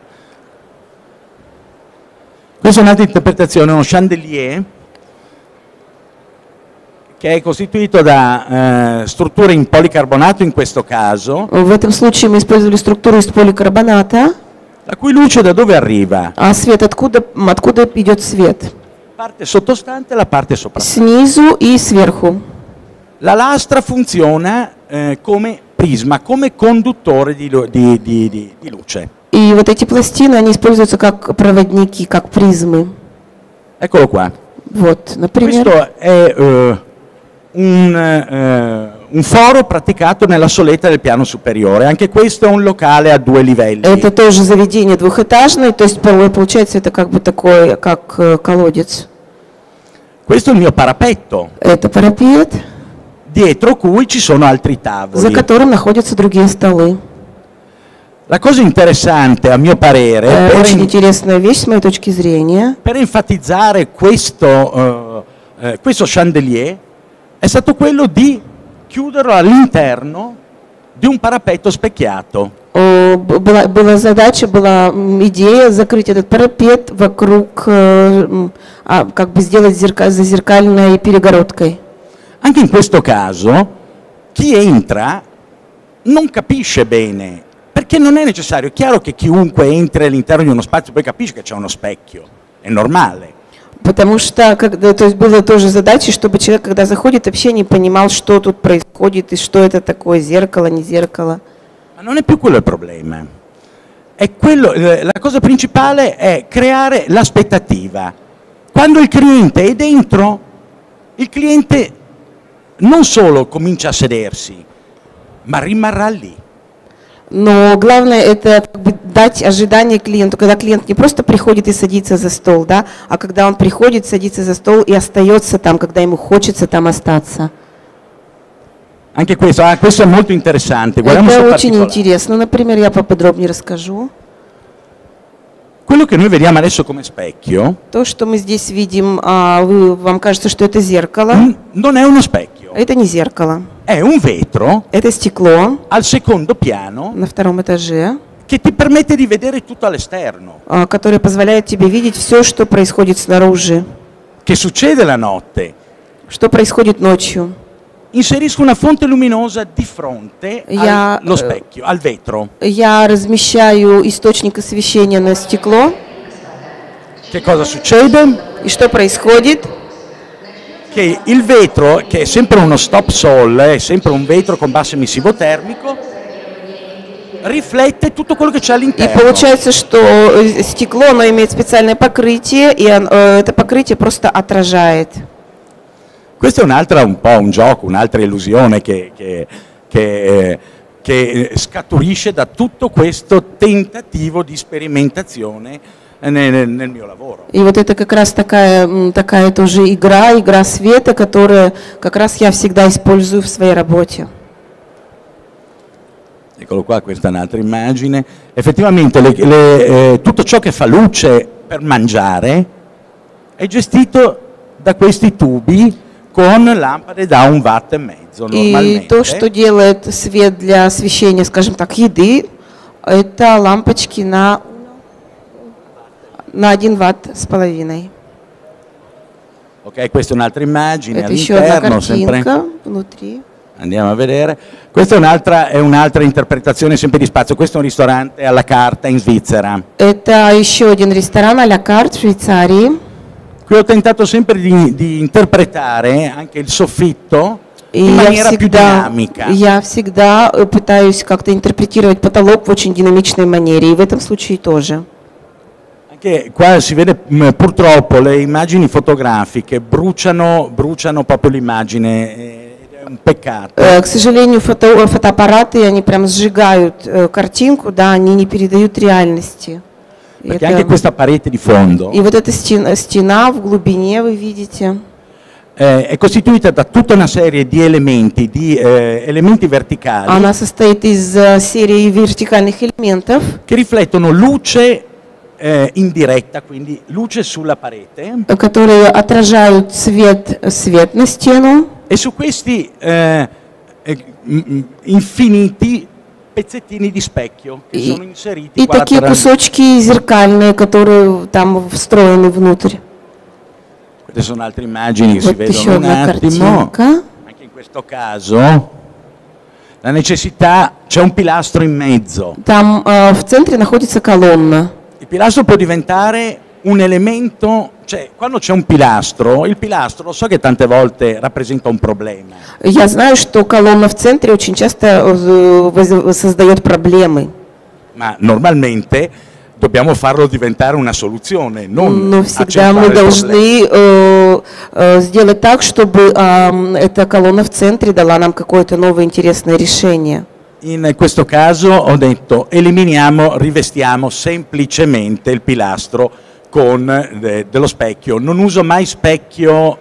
Questa è un'altra interpretazione, uno chandelier che è costituito da strutture in policarbonato in questo caso, В этом случае мы использовали структуру из поликарбоната. la cui luce da dove arriva? А свет откуда идет свет? Parte sottostante e la parte sopra. Снизу и сверху. La lastra funziona come prisma, come conduttore di luce. И вот эти пластины, они используются как проводники, как призмы. Eccolo qua. Вот, например. Questo è un foro praticato nella soletta del piano superiore. Anche questo è un locale a 2 livelli. Это тоже заведение двухэтажное, то есть получается это как бы такой, как колодец. Questo è il mio parapetto, Это парапет, dietro cui ci sono altri за tavoli. которым находятся другие столы. La cosa interessante, a mio parere, Очень интересная вещь с моей точки зрения. per enfatizzare questo chandelier è stato quello di chiuderlo all'interno di un parapetto specchiato. Была задача, была идея закрыть этот парапет вокруг, как бы сделать зазеркальной перегородкой. Anche in questo caso chi entra non capisce bene, perché non è necessario. È chiaro che chiunque entra all'interno di uno spazio poi capisce che c'è uno specchio, è normale. Потому что, то есть была тоже задача, чтобы человек, когда заходит, вообще не понимал, что тут происходит и что это такое, зеркало, не зеркало. Ma non è più quello il problema. La cosa principale è creare l'aspettativa. Quando il cliente è dentro, il cliente non solo comincia a sedersi, ma rimarrà lì. Но главное это как бы дать ожидание клиенту, когда клиент не просто приходит и садится за стол, да, а когда он приходит, садится за стол и остается там, когда ему хочется там остаться. Anche questo è molto interessante. Guardiamo Это sul очень particolare. интересно. Например, я поподробнее расскажу. Quello che noi vediamo adesso come specchio То, что мы здесь видим, вам кажется, что это зеркало. non è uно specchio, Это не зеркало. è un vetro Это стекло al secondo piano на втором этаже, che ti permette di vedere tutto all'esterno. которое позволяет тебе видеть все, что происходит снаружи, Che succede la notte? что происходит ночью. inserisco una fonte luminosa di fronte allo specchio, al vetro. Я размещаю источник освещения на стекло. Che cosa succede? И что происходит? Che il vetro, che è sempre uno stop sol, è sempre un vetro con basso emissivo termico, riflette tutto quello che c'è И all'interno. получается, что стекло, оно имеет специальное покрытие, и это покрытие просто отражает. Questo è un'altra, un po' un gioco, un'altra illusione che scaturisce da tutto questo tentativo di sperimentazione nel mio lavoro. И вот это как раз такая тоже игра света, которую как раз я всегда использую в своей работе. Eccolo qua, questa è un'altra immagine. Effettivamente tutto ciò che fa luce per mangiare è gestito da questi tubi con lampade da 1,5 watt normalmente. И то, что делает свет для освещения, скажем так, еды, это лампочки на 1,5 Вт. Ok, questa è un'altra immagine Это еще одна all'interno, sempre. картинка внутри. Andiamo a vedere. Questa è un'altra interpretazione sempre di spazio. Questo è un ristorante alla carta in Svizzera. Это еще один ресторан а-ля карт в Швейцарии. Qui ho tentato sempre di interpretare anche il soffitto И in maniera più dinamica. я всегда пытаюсь как-то интерпретировать потолок в очень динамичной манере, и в этом случае тоже. Anche qua si vede purtroppo le immagini fotografiche bruciano proprio l'immagine, è un peccato. К сожалению, фотоаппараты, они прям сжигают картинку, да, они не передают реальности. Perché anche questa parete di fondo И вот эта стена в глубине, вы видите, è costituita da tutta una serie di elementi verticali она состоит из серии вертикальных элементов, che riflettono luce indiretta, quindi luce sulla parete, которые отражают свет на стену, e su questi infiniti pezzettini di specchio che sono inseriti и qua такие lateralmente. кусочки зеркальные, которые там встроены внутрь. Queste sono altre immagini che si Вот еще vedono un одна attimo. картинка. Anche in questo caso la necessità, c'è un pilastro in mezzo. Там в центре находится колонна. Il pilastro può diventare un elemento, cioè quando c'è un pilastro, il pilastro lo so che tante volte rappresenta un problema. Я знаю, что колонна в центре очень часто создает проблемы. Ma normalmente dobbiamo farlo diventare una soluzione, non Но всегда мы accentuare il problema. должны сделать так, чтобы эта колонна в центре дала нам какое-то новое интересное решение. In questo caso ho detto rivestiamo semplicemente il pilastro con dello specchio. Non uso mai specchio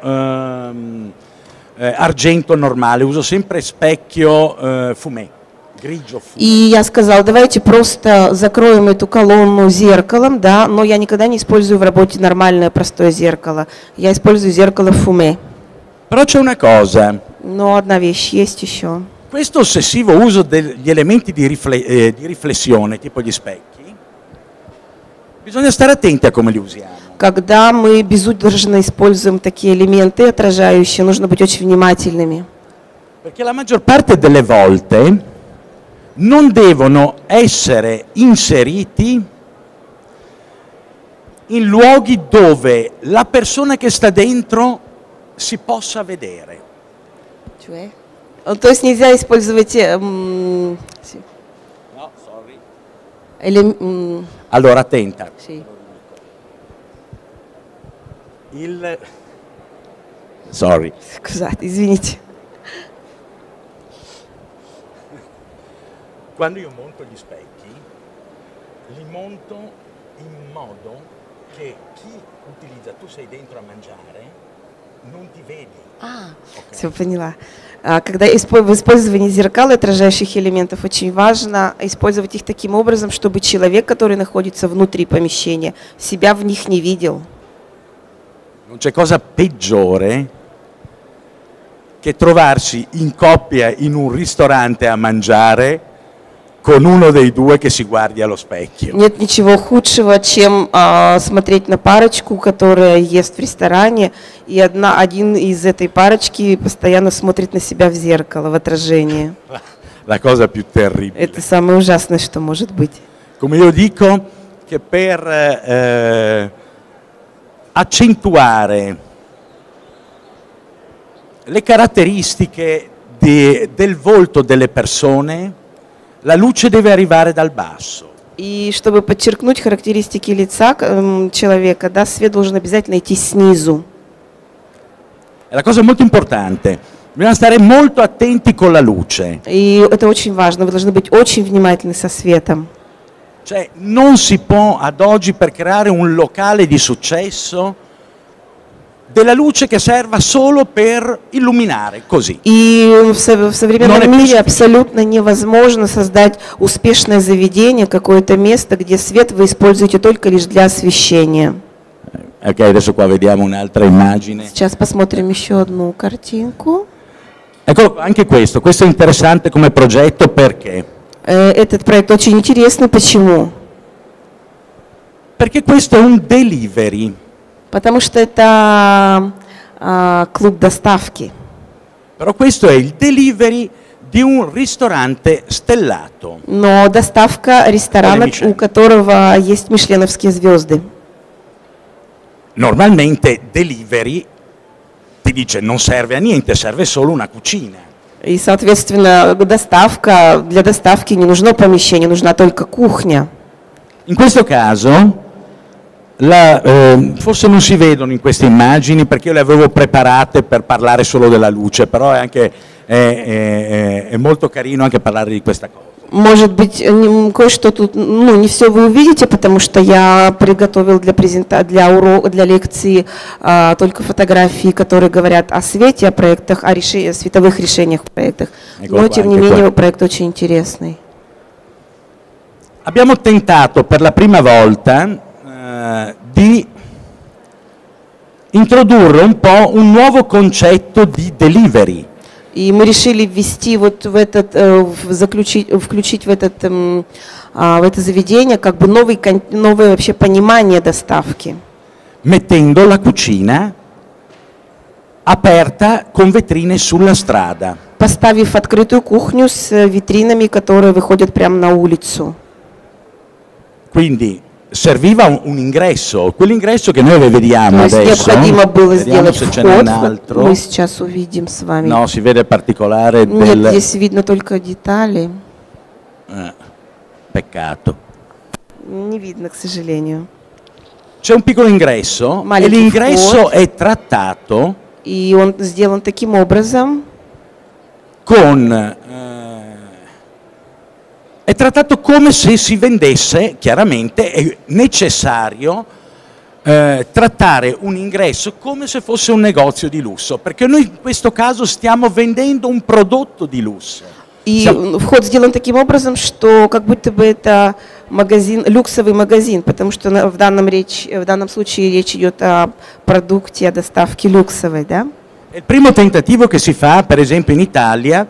argento normale, uso sempre specchio fumé, grigio fumé. И я сказала, давайте просто закроем эту колонну зеркалом, да, но я никогда не использую в работе нормальное простое зеркало. Я использую зеркало фуме. Però c'è una cosa. Но одна вещь есть еще. Questo ossessivo uso degli elementi di riflessione, tipo gli specchi, bisogna stare attenti a come li usiamo. Когда мы безудержно используем такие элементы отражающие, нужно быть очень внимательными. Perché la maggior parte delle volte non devono essere inseriti in luoghi dove la persona che sta dentro si possa vedere. Cioè? То есть нельзя использовать No, sorry. Allora, attenta. Sì. Sorry. Scusate, извините. Quando io monto gli specchi, li monto in modo che chi utilizza, tu sei dentro a mangiare, non ti vedi. Все, поняла. Когда в использовании зеркал и отражающих элементов очень важно использовать их таким образом, чтобы человек, который находится внутри помещения, себя в них не видел. Non c'è cosa peggiore che trovarsi in coppia in un ristorante a mangiare con uno dei due che si guardi allo specchio. Нет ничего худшего, чем смотреть на парочку, которая ест в ресторане, и один из этой парочки постоянно смотрит на себя в зеркало, в отражении. La cosa più terribile. Это самое ужасное, что может быть. Come io dico, che per accentuare le caratteristiche del volto delle persone, la luce deve arrivare dal basso. И чтобы подчеркнуть характеристики лица человека, да, свет должен обязательно идти снизу. È la cosa molto importante. Bisogna stare molto attenti con la luce. И это очень важно. Вы должны быть очень внимательны со светом. Cioè, non si può ad oggi, per creare un locale di successo, della luce che serva solo per illuminare, così. И в современном мире абсолютно невозможно создать успешное заведение, какое-то место, где свет вы используете только лишь для освещения. Ok, adesso qua vediamo un'altra immagine. Сейчас посмотрим еще одну картинку. Ecco, anche questo è interessante come progetto perché? Этот проект очень интересный. Почему? Perché questo è un delivery. Потому что это клуб доставки. Però questo è il delivery di un ristorante stellato. Но доставка ресторана, у которого есть мишленовские звезды. Normalmente delivery ti dice non serve a niente, serve solo una cucina. И, соответственно, для доставки не нужно помещение, нужна только кухня. In questo caso, forse non si vedono in queste immagini perché io le avevo preparate per parlare solo della luce, però è molto carino anche parlare di questa cosa. Может быть, кое-что тут, не все вы увидите, потому что я приготовил для лекции только фотографии, которые говорят о свете, о проектах, о световых решениях в проектах. Но, тем не менее, проект очень интересный. Abbiamo tentato per la prima volta di introdurre un po' un nuovo concetto di delivery. И мы решили ввести включить в это заведение как бы новое вообще понимание доставки. Mettendo la cucina aperta con vetrine sulla strada. Поставив открытую кухню с витринами, которые выходят прямо на улицу. Quindi serviva un ingresso, quell'ingresso che noi vediamo adesso. Необходимо было сделать вход. altro. Мы сейчас увидим с вами. No, si vede particolare Нет, здесь видно только детали. Peccato. Не видно, к сожалению. C'è un piccolo ingresso e Маленький l'ingresso вход. è trattato И он сделан таким образом. È trattato come se si vendesse, chiaramente è necessario trattare un ingresso come se fosse un negozio di lusso, perché noi in questo caso stiamo vendendo un prodotto di lusso. И вход сделан таким образом, что как будто бы это люксовый магазин, потому что в данном случае речь идет о продукте, о доставке люксовой, да? Il primo tentativo che si fa, per esempio in Italia,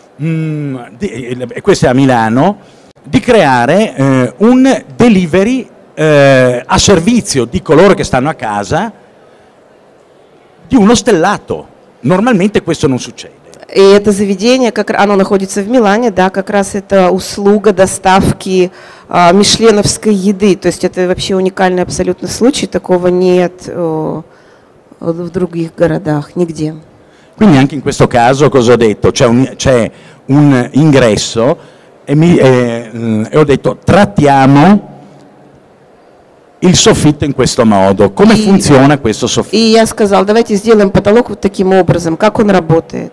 e questo è a Milano, di creare un delivery a servizio di coloro che stanno a casa di uно stellato. Normalmente questo non succede. И это заведение, оно находится в Милане, да, как раз это услуга доставки мишленовской еды. То есть это вообще уникальный абсолютно случай, такого нет в других городах, нигде. Quindi anche in questo caso cosa ho detto? C'è un ingresso e ho detto trattiamo il soffitto in questo modo. Come funziona questo soffitto? И я сказал, давайте сделаем потолок вот таким образом. Как он работает?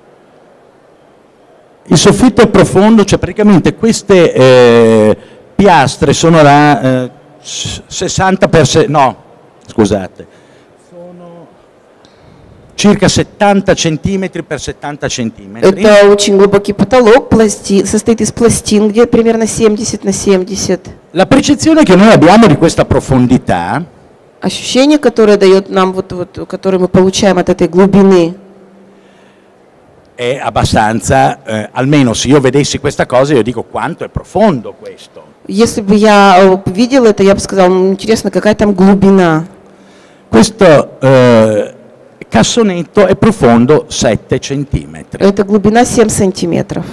Il soffitto è profondo, cioè praticamente queste piastre sono da 60 no, scusate, sono circa 70 centimetri per 70 centimetri. Это очень глубокий потолок, состоит из пластин, где примерно 70 на 70. La percezione che noi abbiamo di questa profondità Ощущение, которое дает нам, которое мы получаем от этой глубины, è abbastanza, almeno se io vedessi questa cosa io dico quanto è profondo questo. Если бы я видел это, я бы сказал, интересно, какая там глубина. Questo cassonetto è profondo 7 centimetri. Это глубина 7 сантиметров.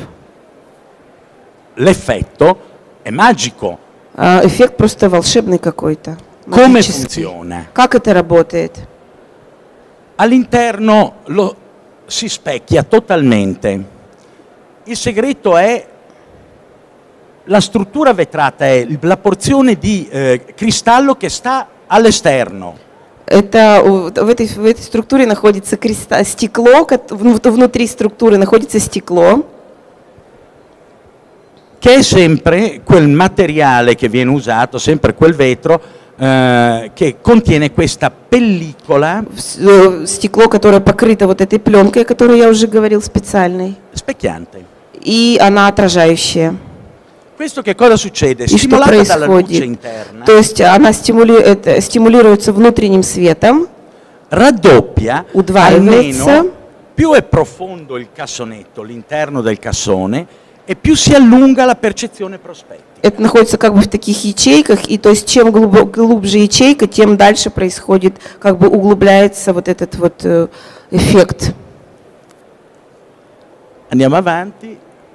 L'effetto è magico. Эффект просто волшебный какой-то. Come funziona? Как это работает? All'interno si specchia totalmente. Il segreto è la struttura vetrata, è la porzione di cristallo che sta all'esterno. Это в этой структуре находится стекло, внутри структуры находится стекло. Che è sempre quel materiale che viene usato, sempre quel vetro che contiene questa pellicola. Стекло, которое покрыто вот этой пленкой, о которой я уже говорил, специальной. Specchiante. И она отражающая. Questo che cosa succede? И что Stimolata dalla luce происходит? interna, То есть она стимулируется внутренним светом, raddoppia, удваивается. almeno più è profondo il cassonetto, l'interno del cassone, e più si allunga la percezione prospettica. Это находится как бы в таких ячейках, и то есть чем глубже ячейка, тем дальше происходит, как бы углубляется вот этот вот эффект. Andiamo avanti.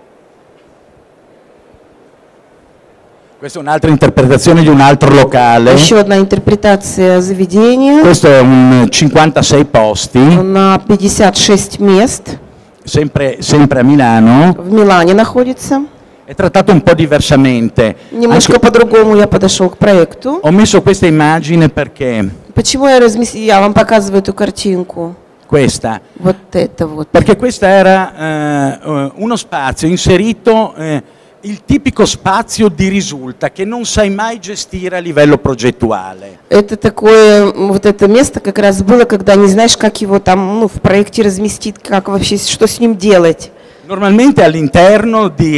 Questa è un'altra interpretazione di un altro locale. Еще одна интерпретация заведения. Questo è un 56 posti, На 56 мест. sempre a Milano. В Милане находится. È trattato un po' diversamente. Немножко по-другому я подошел к проекту. Ho messo questa immagine perché Почему я вам показываю эту картинку? questa. Вот это вот. Perché questo era uno spazio inserito, il tipico spazio di risulta che non sai mai gestire a livello progettuale. Это такое, вот это место как раз было, когда не знаешь, как его там, в проекте разместить, как вообще, что с ним делать. Normalmente all'interno di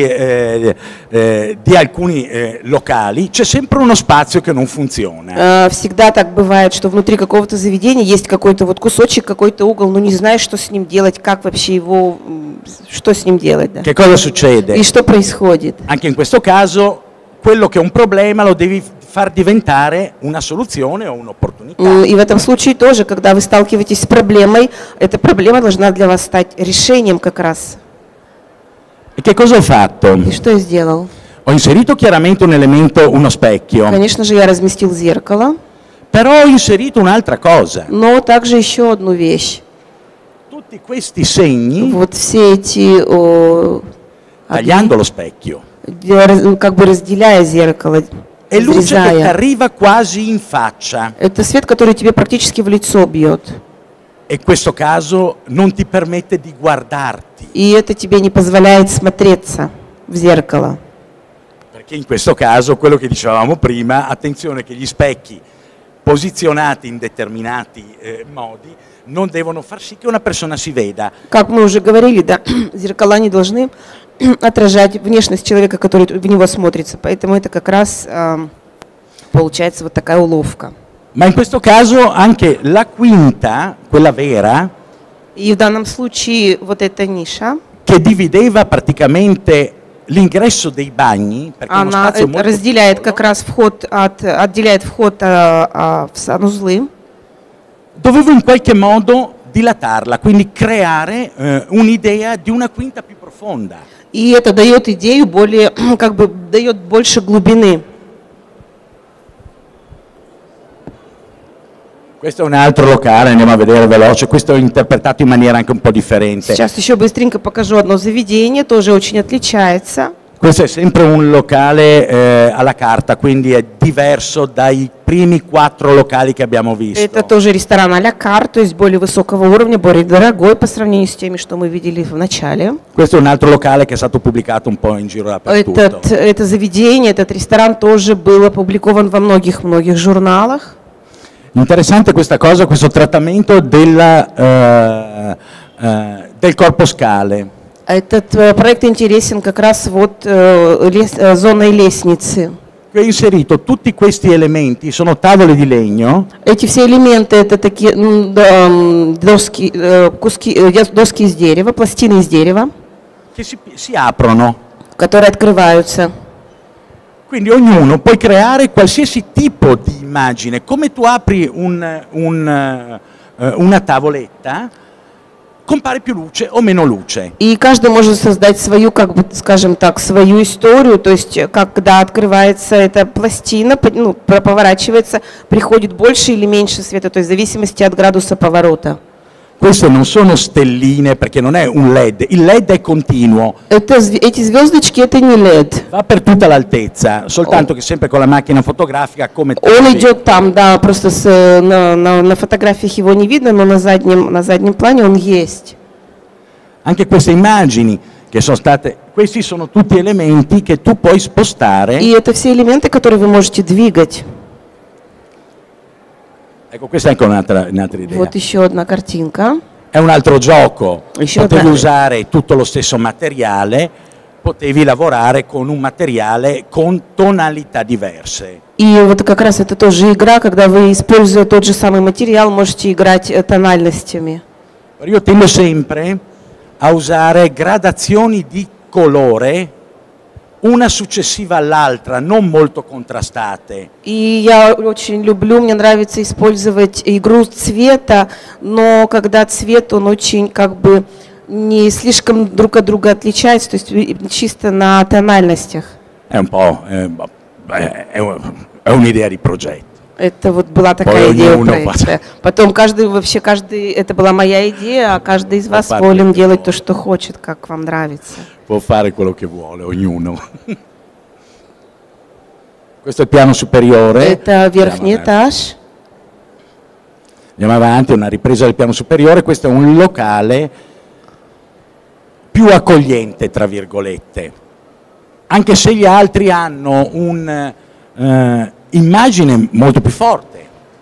alcuni locali c'è sempre uno spazio che non funziona. Всегда так бывает, что внутри какого-то заведения есть какой-то вот кусочек, какой-то угол, но не знаешь, что с ним делать, как вообще его, что с ним делать. Да? Che cosa succede? И что происходит? Anche in questo caso, quello che è un problema lo devi far diventare una soluzione o un'opportunità. И в этом случае тоже, когда вы сталкиваетесь с проблемой, эта проблема должна для вас стать решением как раз. E che cosa ho fatto? И что я сделал? Ho inserito chiaramente un elemento, uno specchio, Конечно же, я разместил зеркало, però ho inserito un'altra cosa. но также еще одну вещь. Tutti questi segni, Вот все эти, tagliando lo specchio, как бы разделяя зеркало, è luce che ti разрезая. arriva quasi in faccia. Это свет, который тебе практически в лицо бьет. E in questo caso non ti permette di guardarti, И это тебе не позволяет смотреться в зеркало. perché in questo caso, quello che dicevamo prima, attenzione che gli specchi posizionati in determinati modi non devono far sì che una persona si veda. Как мы уже говорили, да, зеркала не должны отражать внешность человека, который в него смотрится. Поэтому это как раз получается вот такая уловка. Ma in questo caso anche la quinta, quella vera, И в данном случае вот эта ниша, che divideva praticamente l'ingresso dei bagni, perché è uno она spazio molto разделяет piccolo, как раз отделяет вход в санузлы. dovevo in qualche modo dilatarla, quindi creare un'idea di una quinta più profonda. И это дает идею более, как бы дает больше глубины. Questo è un altro locale, andiamo a vedere veloce, questo è interpretato in maniera anche un po' differente. Сейчас еще быстренько покажу одно заведение, тоже очень отличается. Questo è sempre un locale alla carta, quindi è diverso dai primi 4 locali che abbiamo visto. Это тоже ресторан а-ля карт, то есть более высокого уровня, более дорогой по сравнению с теми, что мы видели в начале. Questo è un altro locale che è stato pubblicato un po' in giro dappertutto. Это заведение, этот ресторан тоже был опубликован во многих журналах. Interessante questa cosa, questo trattamento del corpo scale. Этот проект интересен как раз вот зоной лестницы. che ho inserito tutti questi elementi, sono tavole di legno. Эти все элементы это такие доски, доски из дерева, пластины из дерева, che si aprono. которые открываются. Quindi ognuno puoi creare qualsiasi tipo di immagine. Come tu apri una tavoletta, compare più luce o meno luce. И каждый может создать свою, как бы, скажем так, свою историю. То есть, когда открывается эта пластина, ну, поворачивается, приходит больше или меньше света, то есть в зависимости от градуса поворота. Queste non sono stelline perché non è un LED, il LED è continuo, Эти звездочки это не LED. va per tutta l'altezza, soltanto che sempre con la macchina fotografica come Он идет там, да, просто на фотографиях его не видно, но на заднем плане он есть. Anche queste immagini che sono state, questi sono tutti elementi che tu puoi spostare. И это все элементы, которые вы можете двигать. Ecco, questa è anche un'altra idea. Вот еще одна картинка. È un altro gioco, Еще potevi одна. usare tutto lo stesso materiale, potevi lavorare con un materiale con tonalità diverse. И вот как раз это тоже игра, когда вы, используя тот же самый материал, можете играть тональностями. Io tendo sempre a usare gradazioni di colore una successiva all'altra, non molto contrastate. И я очень люблю, мне нравится использовать игру цвета, но когда цвет, он очень как бы не слишком друг от друга отличается, то есть чисто на тональностях. È un po', è un'idea di progetto. Это вот была такая идея проекта. Потом каждый, это была моя идея, а каждый из вас волен делать то, что хочет, как вам нравится. Può fare quello che vuole, ognuno. Questo è il piano superiore. Это верхний этаж. Andiamo avanti, una ripresa del piano superiore. Questo è un locale più accogliente, tra virgolette. Anche se gli altri hanno un'immagine molto più forte.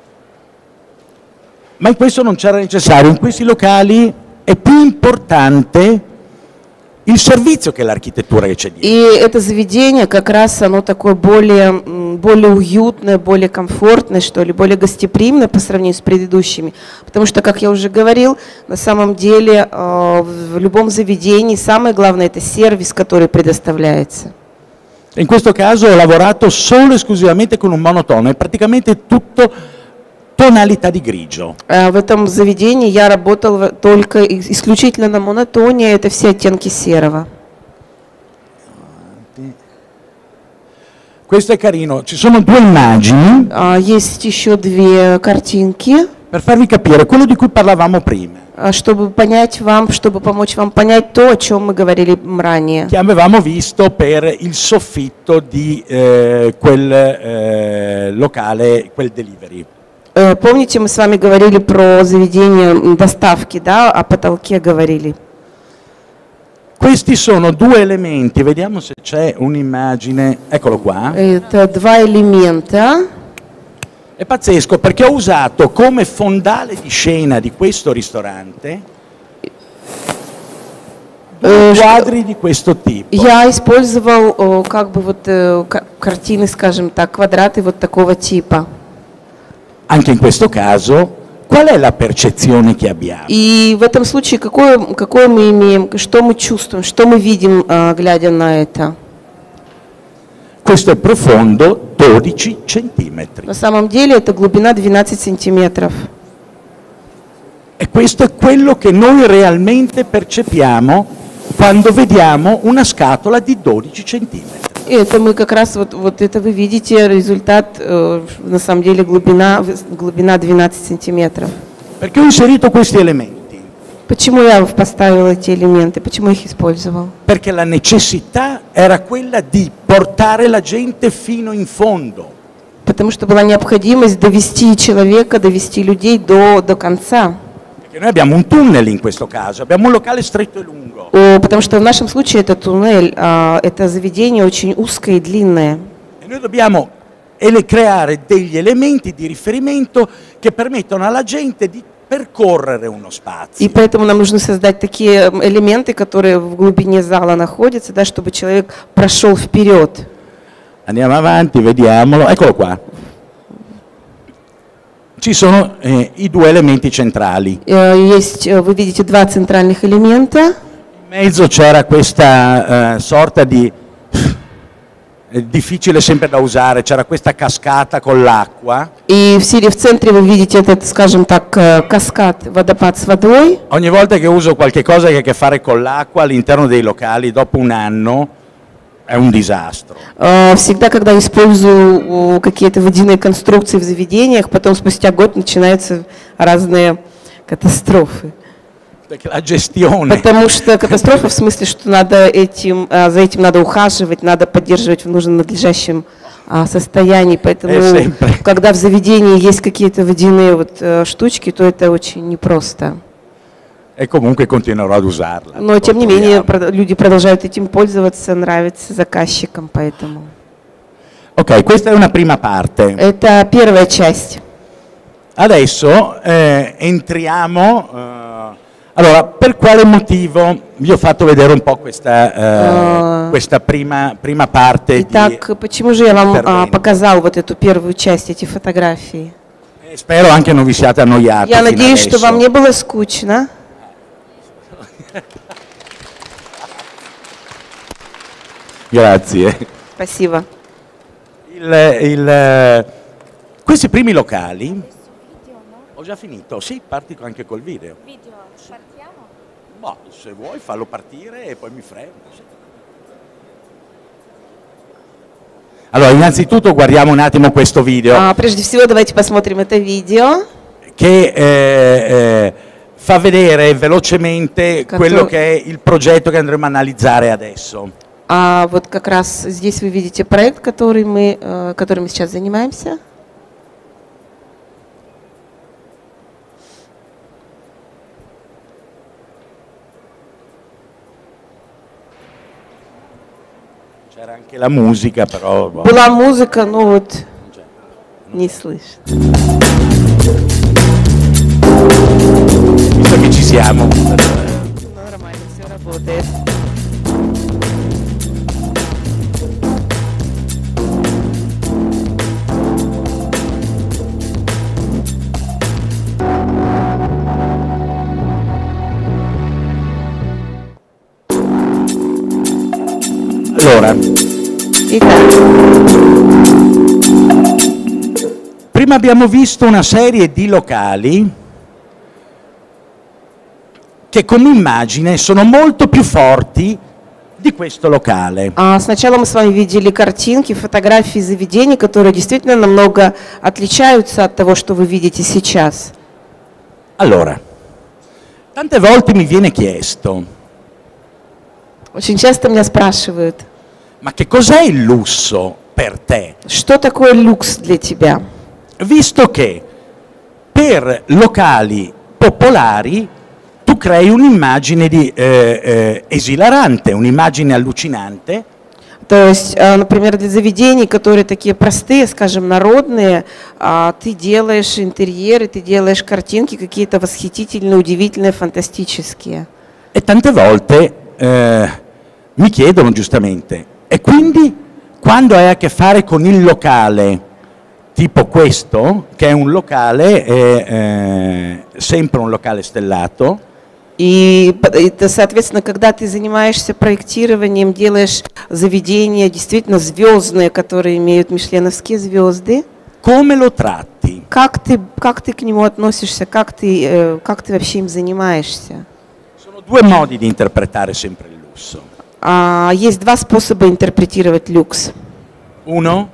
Ma in questo non c'era necessario. In questi locali è più importante il servizio che l'architettura che c'è dietro. И это заведение как раз оно такое более уютное, более комфортное, что ли, более гостеприимное по сравнению с предыдущими. Потому что, как я уже говорил, на самом деле в любом заведении самое главное это сервис, который предоставляется. In questo caso ho lavorato solo e esclusivamente con un monotono, è praticamente tutto tonalità di grigio. В этом заведении я работал только исключительно на монотоне, это все оттенки серого. Questo è carino, ci sono due immagini Есть еще две картинки, per farvi capire quello di cui parlavamo prima, чтобы помочь вам понять то, о чем мы говорили ранее. che avevamo visto per il soffitto di quel locale, quel delivery. Помните, мы с вами говорили про заведение доставки, да, о потолке говорили. Questi sono due elementi, vediamo se c'è un'immagine, eccolo qua. Это два элемента. È pazzesco perché ho usato come fondale di scena di questo ristorante due quadri di questo tipo. Я использовал как бы вот картины, скажем так, квадраты вот такого типа. Anche in questo caso, qual è la percezione che abbiamo? И в этом случае какое мы имеем, что мы чувствуем, что мы видим, глядя на это? Questo è profondo 12 centimetri. На самом деле это глубина 12 сантиметров. E questo è quello che noi realmente percepiamo quando vediamo una scatola di 12 centimetri. И это мы как раз, вот это вы видите результат, на самом деле глубина 12 сантиметров. Perché ho inserito questi elementi? Почему я поставила эти элементы, почему их использовал? Perché la necessità era quella di portare la gente fino in fondo. Потому что была необходимость довести человека, довести людей до конца. Perché noi abbiamo un tunnel in questo caso, abbiamo un locale stretto e lungo. Потому что в нашем случае это туннель, это заведение очень узкое и длинное. E noi dobbiamo creare degli elementi di riferimento che permettono alla gente di percorrere uno spazio. И поэтому нам нужно создать такие элементы, которые в глубине зала находятся, да, чтобы человек прошел вперед. Andiamo avanti, vediamolo. Eccolo qua. Ci sono i due elementi centrali. Есть, вы видите, два центральных элемента. In mezzo c'era questa sorta di difficile sempre da usare, c'era questa cascata con l'acqua. И в центре вы видите этот, скажем так, каскад, водопад с водой. Ogni volta che uso qualche cosa che ha a che fare con l'acqua all'interno dei locali, dopo un anno è un disastro. Всегда, когда использую какие-то водяные конструкции в заведениях, потом спустя год начинаются разные катастрофы. Perché la gestione Потому что катастрофа в смысле, что надо за этим надо ухаживать, надо поддерживать в нужном надлежащем состоянии. Поэтому, когда в заведении есть какие-то водяные вот штучки, то это очень непросто. e comunque continuerò ad usarla. Но, тем не менее, люди продолжают этим пользоваться, нравится заказчикам, поэтому. Ok, questa è una prima parte. Это первая часть. Adesso entriamo. Allora, per quale motivo vi ho fatto vedere un po' questa prima parte Итак, почему же я вам показал вот эту первую часть, эти фотографии? Spero anche non vi siate annoiati. Я fino надеюсь, что adesso. вам не было скучно. Grazie. Спасибо. Questi primi locali. Ho già finito, sì, parti anche col video. Video, partiamo? Boh, se vuoi fallo partire e poi mi fermo. Sì. Allora, innanzitutto guardiamo un attimo questo video. Прежде всего, давайте посмотрим это видео. Che fa vedere velocemente quello che è il progetto che andremo a analizzare adesso. Вот как раз здесь вы видите проект, которым мы сейчас занимаемся. C'era anche la musica, però. Была музыка, но вот не слышно. Visto che ci siamo. Нормально, все работает. Allora, Итак, prima abbiamo visto una serie di locali che come immagine sono molto più forti di questo locale. сначала мы с вами видели картинки, фотографии заведений, которые действительно намного отличаются от того, что вы видите сейчас. Allora, tante volte mi viene chiesto, Очень часто меня спрашивают, ma che cos'è il lusso per te? что такое люкс для тебя? Visto che per locali popolari tu crei un'immagine esilarante, un'immagine allucinante. То есть, например, для заведений, которые такие простые, скажем, народные, ты делаешь интерьеры, ты делаешь картинки какие-то восхитительные, удивительные, фантастические. E tante volte mi chiedono giustamente, e quindi quando hai a che fare con il locale tipo questo, che è un locale, sempre un locale stellato, И, соответственно, когда ты занимаешься проектированием, делаешь заведения действительно звездные, которые имеют мишленовские звезды, come lo tratti? как ты к нему относишься, как ты вообще им занимаешься? Sono due modi di interpretare sempre il lusso. Есть два способа интерпретировать люкс. Uno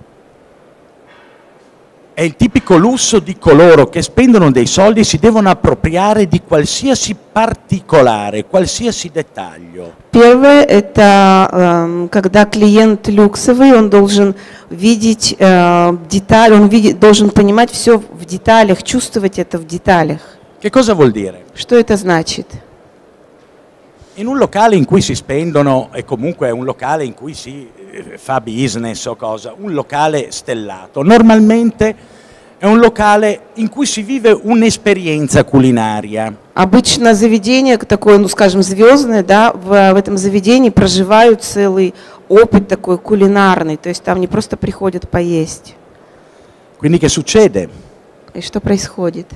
è il tipico lusso di coloro che spendono dei soldi e si devono appropriare di qualsiasi particolare, qualsiasi dettaglio. Первое – это когда клиент люксовый, он должен видеть детали, должен понимать все в деталях, чувствовать это в деталях. Che cosa vuol dire? Что это значит? In un locale in cui si spendono, e comunque è un locale in cui si fa business o cosa, un locale stellato, normalmente è un locale in cui si vive un'esperienza culinaria. Обычно заведение такое, ну скажем, звездное, да, в этом заведении проживают целый опыт такой кулинарный, то есть там не просто приходят поесть. Quindi che succede? И что происходит?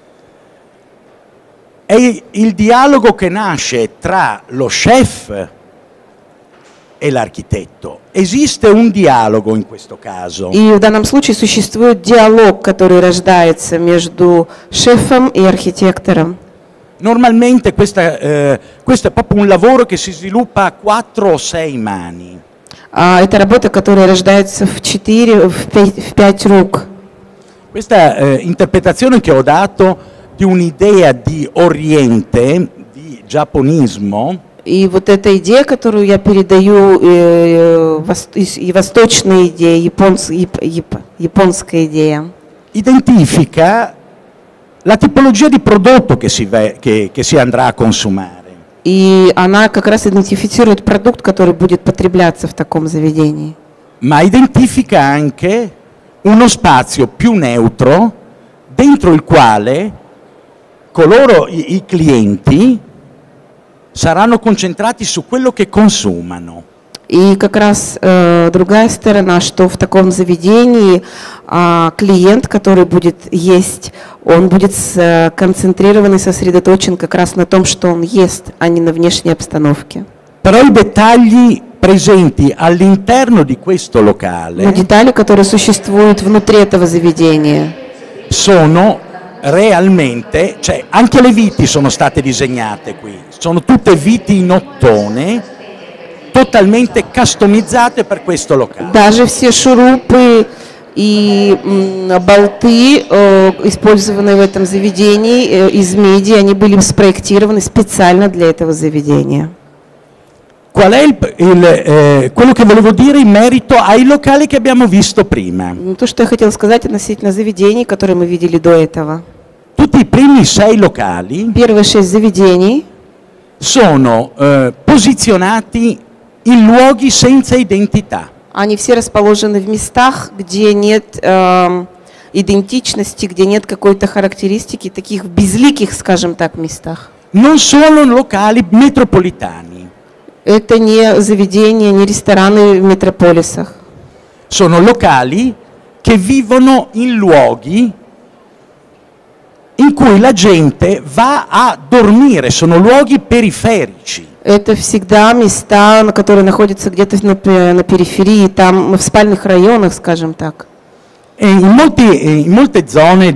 È il dialogo che nasce tra lo chef e l'architetto. Esiste un dialogo in questo caso. И в данном случае существует диалог, который рождается между шефом и архитектором. Normalmente questo è proprio un lavoro che si sviluppa a 4 o 6 mani. Это работа, которая рождается в 4, в 5 рук. Questa interpretazione che ho dato di un'idea di Oriente, di giapponismo, И вот эта идея, которую я передаю, и восточная идея, японская идея, identifica la tipologia di prodotto che si andrà a consumare. и она как раз идентифицирует продукт, который будет потребляться в таком заведении. Ma identifica anche uno spazio più neutro dentro il quale coloro, i clienti, saranno concentrati su quello che consumano. И как раз другая сторона, что в таком заведении клиент, который будет есть, он будет сконцентрирован и сосредоточен как раз на том, что он ест, а не на внешней обстановке. Però i dettagli presenti all'interno di questo Но locale детали, которые существуют внутри этого заведения, sono realmente, cioè anche le viti sono state disegnate qui, sono tutte viti in ottone, totalmente customizzate per questo locale. даже все шурупы и болты, использованные в этом заведении из меди, они были спроектированы специально для этого заведения. Qual è quello che volevo dire in merito ai locali che abbiamo visto prima? То, что я хотела сказать относительно заведений, которые мы видели до этого. Tutti i primi 6 locali Первые 6 заведений sono posizionati in luoghi senza identità. они все расположены в местах, где нет идентичности, где нет какой-то характеристики, таких безликих, скажем так, местах. Non sono locali metropolitani, Это не заведения, не рестораны в метрополисах. sono locali che vivono in luoghi in cui la gente va a dormire, sono luoghi periferici. Это всегда места, которые находятся где-то на периферии, там в спальных районах, скажем так. E in molte zone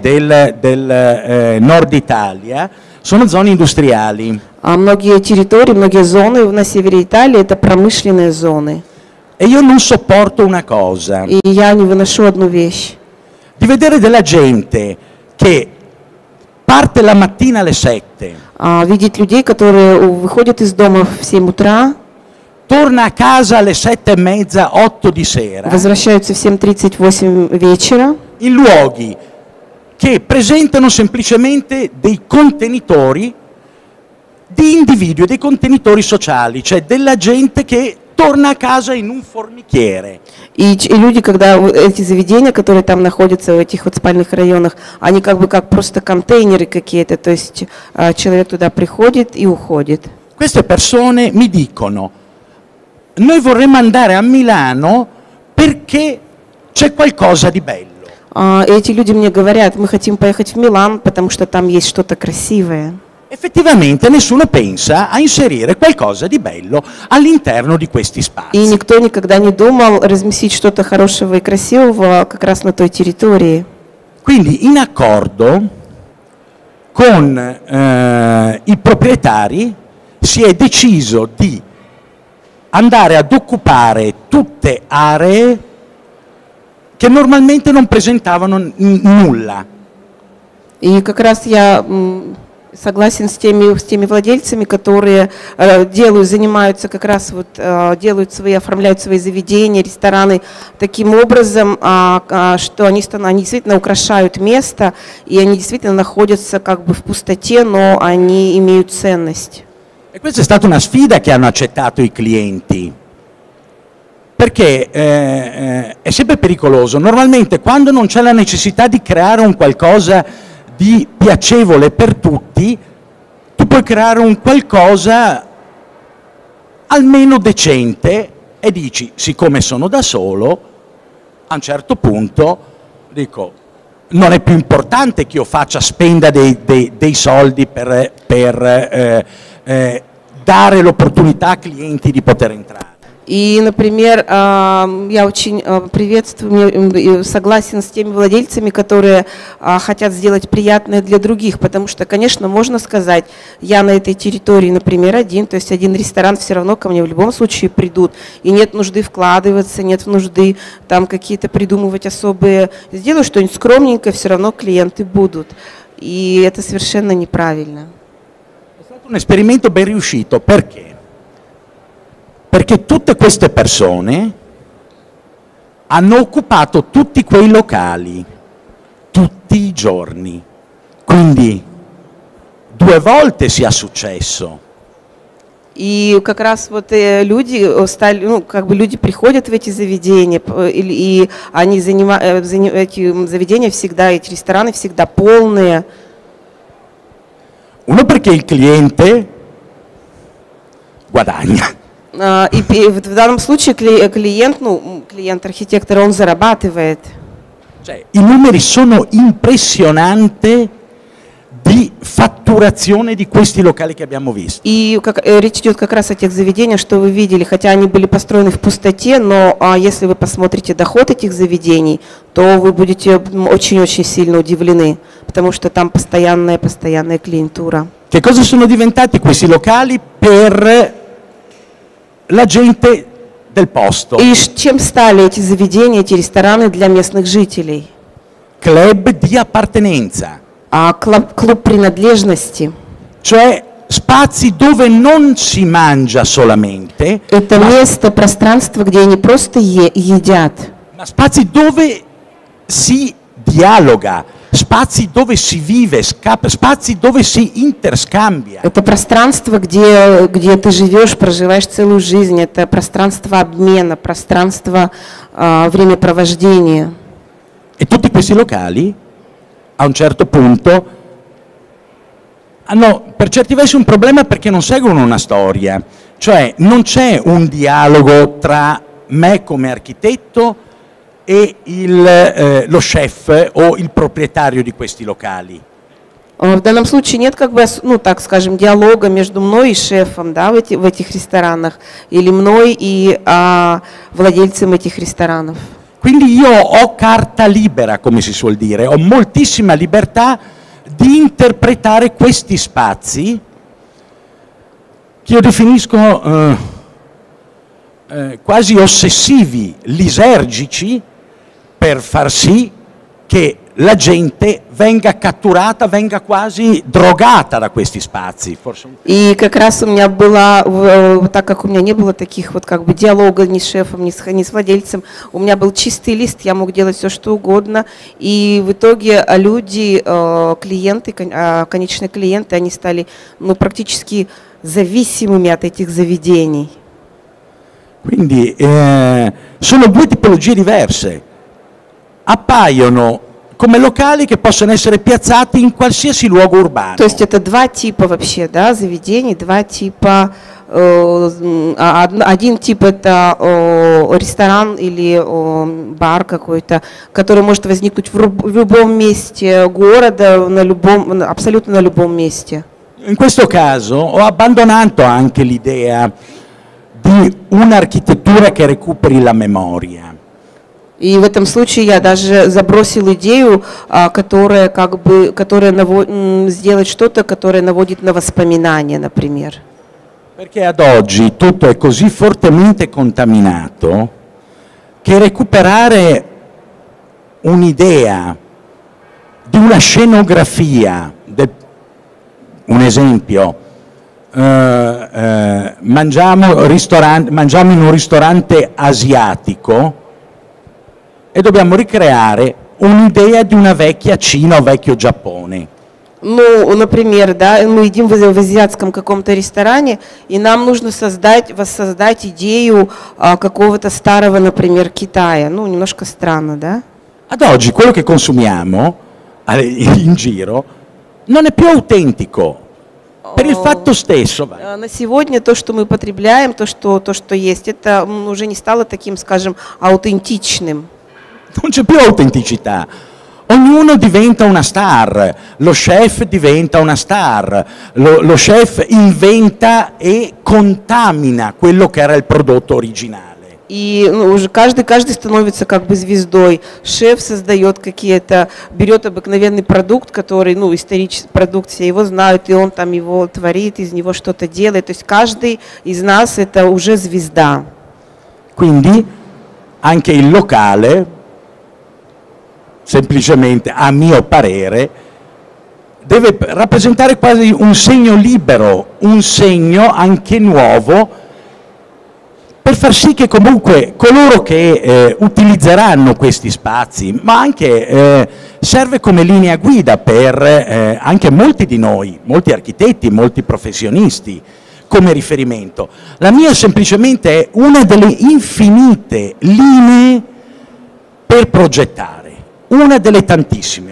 del nord Italia sono zone industriali. А многие территории, многие зоны на севере Италии – это промышленные зоны. E io non sopporto una cosa, И я не выношу одну вещь. di vedere della gente che parte la mattina alle 7, Видеть людей, которые выходят из дома в 7 утра, torna a casa alle 7:30, 8 di sera, возвращаются в 7:38 вечера, in luoghi che presentano semplicemente dei contenitori di individui, dei contenitori sociali, cioè della gente che torna a casa in un formichiere. И люди, когда эти заведения, которые там находятся в этих вот спальных районах, они как бы как просто контейнеры какие-то, то есть человек туда приходит и уходит. Queste persone mi dicono: noi vorremmo andare a Milano perché c'è qualcosa di bello. Эти люди мне говорят, мы хотим поехать в Милан, потому что там есть что-то красивое. Effettivamente nessuno pensa a inserire qualcosa di bello all'interno di questi И spazi. никто никогда не думал разместить что-то хорошего и красивого как раз на той территории. Quindi in accordo con i proprietari si è deciso di andare ad occupare tutte aree che normalmente non presentavano nulla. И как раз я согласен с теми владельцами, которые занимаются как раз вот, оформляют свои заведения, рестораны таким образом, что они действительно украшают место, и они действительно находятся как бы в пустоте, но они имеют ценность. E questa è stata una sfida che hanno accettato i clienti. perché è sempre pericoloso. Normalmente quando non c'è la necessità di creare un qualcosa di piacevole per tutti, tu puoi creare un qualcosa almeno decente e dici, siccome sono da solo, a un certo punto dico, non è più importante che io spenda dei soldi per dare l'opportunità a clienti di poter entrare. И, например, я очень приветствую и согласен с теми владельцами, которые хотят сделать приятное для других, потому что, конечно, можно сказать, я на этой территории, например, один, то есть один ресторан, все равно ко мне в любом случае придут, и нет нужды вкладываться, нет нужды там какие-то придумывать особые, сделаю что-нибудь скромненькое, все равно клиенты будут, и это совершенно неправильно. È stato un esperimento ben riuscito, perché? Perché tutte queste persone hanno occupato tutti quei locali, tutti i giorni. Quindi 2 volte sia successo. И как раз вот люди стали, ну, как бы люди приходят в эти заведения, и они эти заведения всегда, эти рестораны всегда полные. Uno perché il cliente guadagna. И в данном случае клиент, ну, клиент-архитектор, он зарабатывает. Cioè, i numeri sono impressionanti di fatturazione di questi locali che abbiamo visto. И речь идет как раз о тех заведениях, что вы видели, хотя они были построены в пустоте, но если вы посмотрите доход этих заведений, то вы будете очень-очень сильно удивлены, потому что там постоянная клиентура. Che cosa sono diventati questi locali per la gente del posto? И чем stали эти заведения, эти рестораны для местных жителей? Club di appartenenza. Клуб принадлежности. Cioè spazi dove non si mangia solamente. Это место, пространство, где не просто едят. Ma spazi dove si dialoga, spazi dove si vive, spazi dove si interscambia. Это пространство, где ты живешь, проживаешь целую жизнь. Это пространство обмена, пространство времяпровождения. E tutti questi locali, a un certo punto, hanno per certi versi un problema perché non seguono una storia. Cioè non c'è un dialogo tra me come architetto e lo chef o il proprietario di questi locali. В данном случае нет, как бы, ну, так скажем, диалога между мной и шефом, да, в этих ресторанах, или мной и владельцем этих ресторанов. Quindi io ho carta libera, come si suol dire, ho moltissima libertà di interpretare questi spazi che io definisco quasi ossessivi, lisergici, per far sì che la gente venga catturata, venga quasi drogata da questi spazi. И как раз у меня было, так как у меня не было таких вот как бы диалога ни с шефом, ни с владельцем, у меня был чистый лист, я мог делать все, что угодно. И в итоге люди, клиенты, конечные клиенты, они стали, ну, практически зависимыми от этих заведений. Quindi sono 2 tipologie diverse. Appaiono come locali che possono essere piazzati in qualsiasi luogo urbano. То есть это 2 типа вообще, да, заведений, 2 типа. Один тип это ресторан или бар какой-то, который может возникнуть в любом месте города, абсолютно на любом месте. In questo caso ho abbandonato anche l'idea di un'architettura che recuperi la memoria. И в этом случае я даже забросил идею, которая сделать что-то, которое наводит на воспоминания, например. Perché ad oggi tutto è così fortemente contaminato che recuperare un'idea di una scenografia, un esempio, mangiamo in un ristorante asiatico e dobbiamo ricreare un'idea di una vecchia Cina o vecchio Giappone. Ну, например, да, мы едим в азиатском каком-то ресторане, и нам нужно воссоздать идею какого-то старого, например, Китая. Ну, немножко странно, да? Ad oggi quello che consumiamo in giro non è più autentico, per il fatto stesso. На сегодня то, что мы потребляем, то, что есть, это уже не стало таким, скажем, аутентичным. Non c'è più autenticità. Ognuno diventa una star, lo chef diventa una star, lo chef inventa e contamina quello che era il prodotto originale. И уже каждый становится как бы звездой. Шеф создает берет обыкновенный продукт, который, исторический продукт, все его знают, и он там его творит, из него что-то делает. То есть каждый из нас это уже звезда. Quindi anche il locale, semplicemente a mio parere, deve rappresentare quasi un segno libero, un segno anche nuovo, per far sì che comunque coloro che utilizzeranno questi spazi, ma anche serve come linea guida per anche molti di noi, molti architetti, molti professionisti, come riferimento. La mia semplicemente è una delle infinite linee per progettare. Una delle tantissime.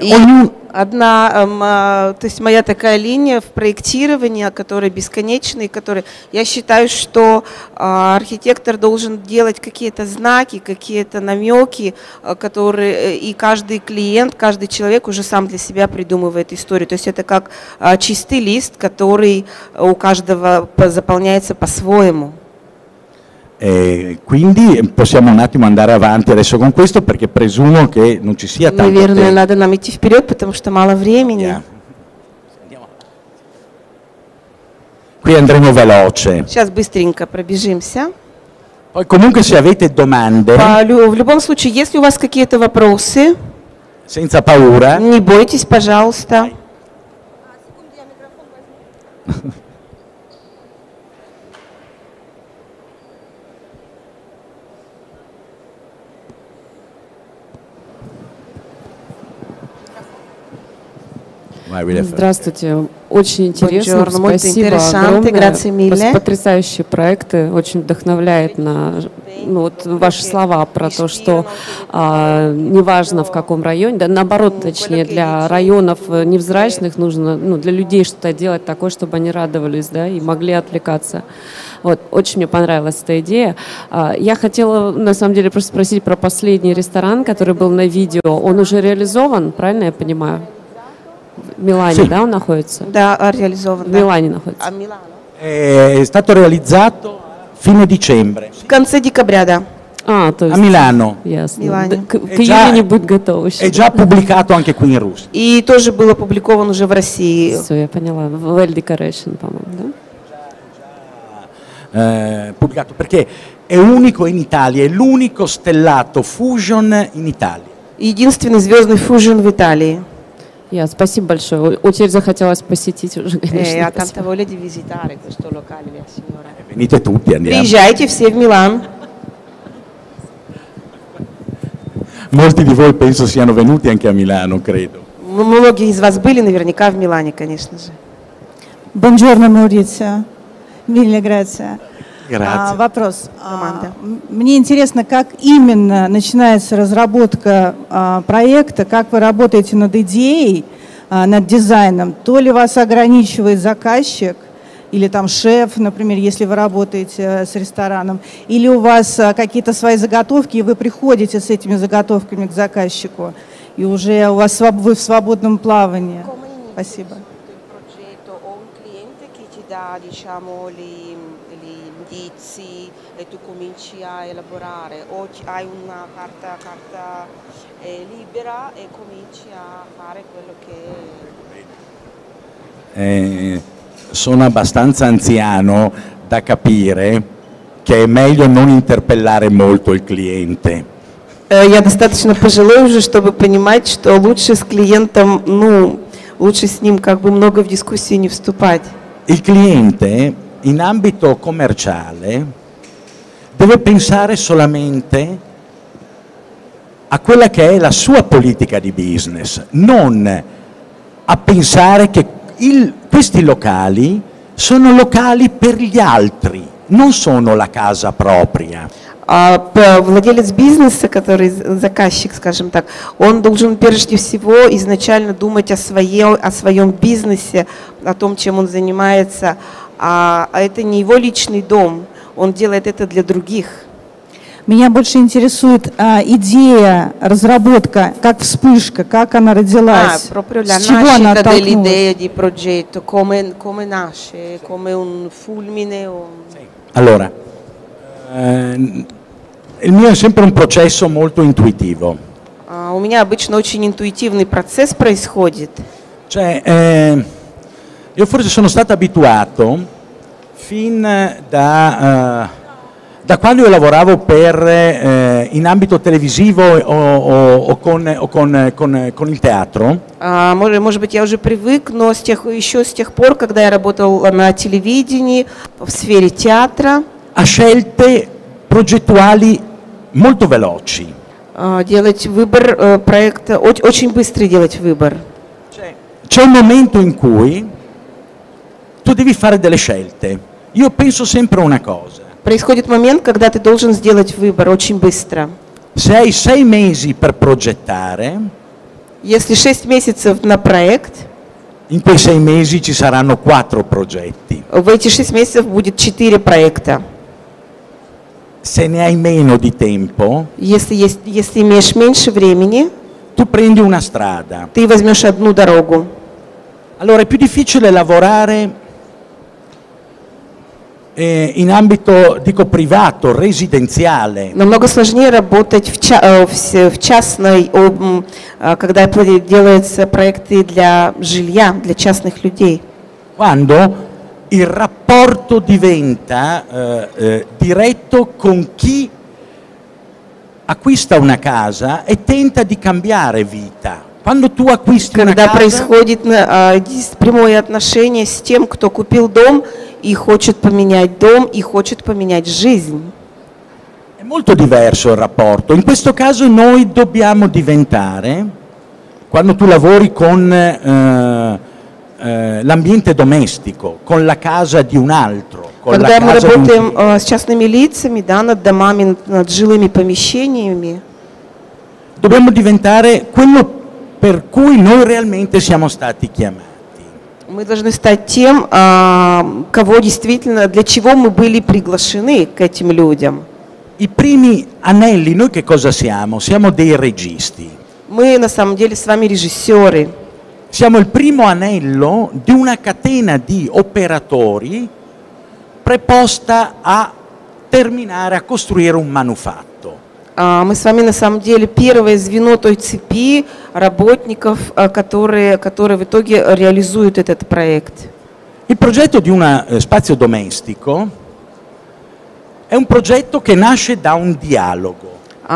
То есть моя такая линия в проектировании, которая бесконечная, я считаю, что архитектор должен делать какие-то знаки, какие-то намеки, и каждый клиент, каждый человек уже сам для себя придумывает историю. То есть это как чистый лист, который у каждого заполняется по-своему. Quindi possiamo un attimo andare avanti adesso con questo, perché presumo che non ci sia tanto tempo. Наверное, надо нам идти вперед, потому что мало времени. Qui andremo veloce. Сейчас быстренько пробежимся. Poi comunque se avete domande, В любом случае, если у вас какие-то вопросы, senza paura, не бойтесь, пожалуйста. Здравствуйте, очень интересно, спасибо огромное, потрясающие проекты, очень вдохновляет ваши слова про то, что неважно в каком районе, да, наоборот, точнее, для районов невзрачных нужно, для людей что-то делать такое, чтобы они радовались, да, и могли отвлекаться. Вот, очень мне понравилась эта идея. Я хотела, на самом деле, просто спросить про последний ресторан, который был на видео. Он уже реализован, правильно я понимаю? В Милане, sì. Да, он находится? Да, реализован. В Милане находится. А Милано? È stato realizzato fine dicembre. В конце декабря, да. То есть, a Milano. Ясно. К июню будет готово. È già pubblicato anche qui in Russia. И тоже был опубликован уже в России. Все, я поняла. В Well Decoration, по-моему, да? Pubblicato perché è unico in Italia, è l'unico stellato fusion in Italia. Единственный звездный фужн в Италии. Спасибо большое. Очень захотелось посетить уже, конечно. Ha tanta voglia di visitare questo locale, la signora. Venite tutti, andiamo. Приезжайте все в Милан. Molti di voi penso siano venuti anche a Milano, credo. Многие из вас были наверняка в Милане, конечно же. Buongiorno Maurizio. Mille grazie. Вопрос. Мне интересно, как именно начинается разработка проекта, как вы работаете над идеей, над дизайном. То ли вас ограничивает заказчик, или там шеф, например, если вы работаете с рестораном, или у вас какие-то свои заготовки, и вы приходите с этими заготовками к заказчику, и уже вы в свободном плавании. Спасибо. Indizi e tu cominci a elaborare o hai una carta libera e cominci a fare quello che... Sono abbastanza anziano da capire che è meglio non interpellare molto il cliente. Я достаточно пожилой уже, чтобы понимать, что лучше с клиентом, лучше с ним как бы много в дискуссию не вступать. Il cliente in ambito commerciale deve pensare solamente a quella che è la sua politica di business, non a pensare che questi locali sono locali per gli altri, non sono la casa propria. Владелец бизнеса, который заказчик, скажем так, он должен прежде всего изначально думать о своем бизнесе, о том, чем он занимается, а это не его личный дом, он делает это для других. Меня больше интересует идея, разработка, как вспышка, как она родилась, с чего она оттолкнулась. Dell'idea di progetto, come nasce, come un fulmine. Allora, il mio è sempre un processo molto intuitivo. У меня обычно очень интуитивный процесс происходит. Cioè, io forse sono stato abituato fin da quando io lavoravo in ambito televisivo o con il teatro. Может быть, я уже привык, но еще с тех пор, когда я работал на телевидении, в сфере театра, a scelte progettuali molto veloci. Делать выбор проекта, очень быстро делать выбор. C'è un momento in cui tu devi fare delle scelte. Io penso sempre una cosa. Происходит момент, когда ты должен сделать выбор очень быстро. Se hai 6 mesi per progettare, если 6 месяцев на проект, in quei 6 mesi ci saranno 4 progetti. В эти 6 месяцев будет 4 проекта. Se ne hai meno di tempo, если имеешь меньше времени, tu prendi una strada. Ты возьмешь одну дорогу. Allora è più difficile lavorare in ambito, dico, privato, residenziale. Намного сложнее работать в частной, когда делаются проекты для жилья, для частных людей. Quando il rapporto diventa diretto con chi acquista una casa e tenta di cambiare vita. Quando tu acquisti una casa, происходит прямое отношение с тем, кто купил дом и хочет поменять дом и хочет поменять жизнь. È molto diverso il rapporto. In questo caso noi dobbiamo diventare, quando tu lavori con l'ambiente domestico, con la casa di un altro, con Когда la мы casa работаем с частными лицами, да, над домами, над жилыми помещениями, dobbiamo diventare quello per cui noi realmente siamo stati chiamati. мы должны стать тем, кого действительно, для чего мы были приглашены к этим людям. I primi anelli, noi che cosa siamo? Siamo dei registi. Мы на самом деле с вами режиссеры. Siamo il primo anello di una catena di operatori preposta a terminare, a costruire un manufatto. Мы с вами на самом деле первое звено той цепи работников, которые в итоге реализуют этот проект. Il progetto di uno spazio domestico è un progetto che nasce da un dialogo.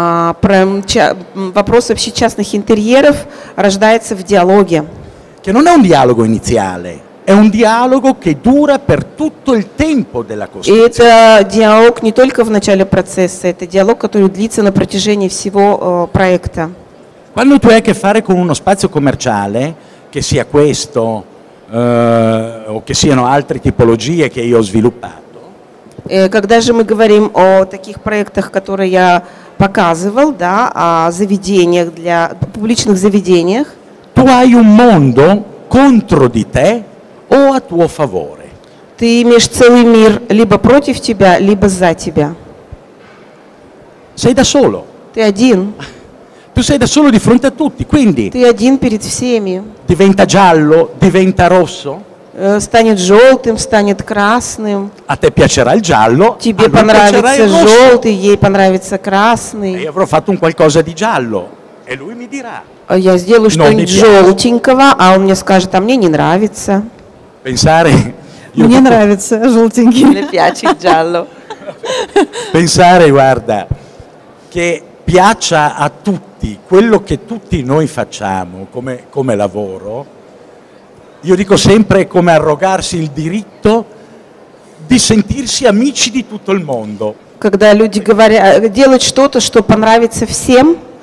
Вопрос вообще частных интерьеров рождается в диалоге. Che non è un dialogo iniziale, è un dialogo che dura per tutto il tempo della costruzione. И это диалог не только в начале процесса, это диалог, который длится на протяжении всего проекта. Quando tu hai a che fare con uno spazio commerciale, che sia questo o che siano altre tipologie che io ho sviluppato, Когда же мы говорим о таких проектах, которые я показывал, да, о заведениях, публичных заведениях, tu hai un mondo contro di te o a tuo favore. Ты имеешь целый мир либо против тебя, либо за тебя. Sei da solo. Ты один. Tu sei da solo di fronte a tutti, quindi Ты один перед всеми. diventa giallo, diventa rosso. Станет желтым, станет красным. A te piacerà il giallo, Тебе a lui piacerà понравится il rosso. желтый, ей понравится E красный. io avrò fatto un qualcosa di giallo e lui mi dirà. Я сделаю что-нибудь желтенького, а он мне скажет, а мне не нравится. Pensare, Мне нравится желтенький. Мне piace giallo. Pensare, guarda, che piaccia a tutti quello che tutti noi facciamo come lavoro, io dico sempre, è come arrogarsi il diritto di sentirsi amici di tutto il mondo. Когда люди говорят, делать что-то, что понравится всем,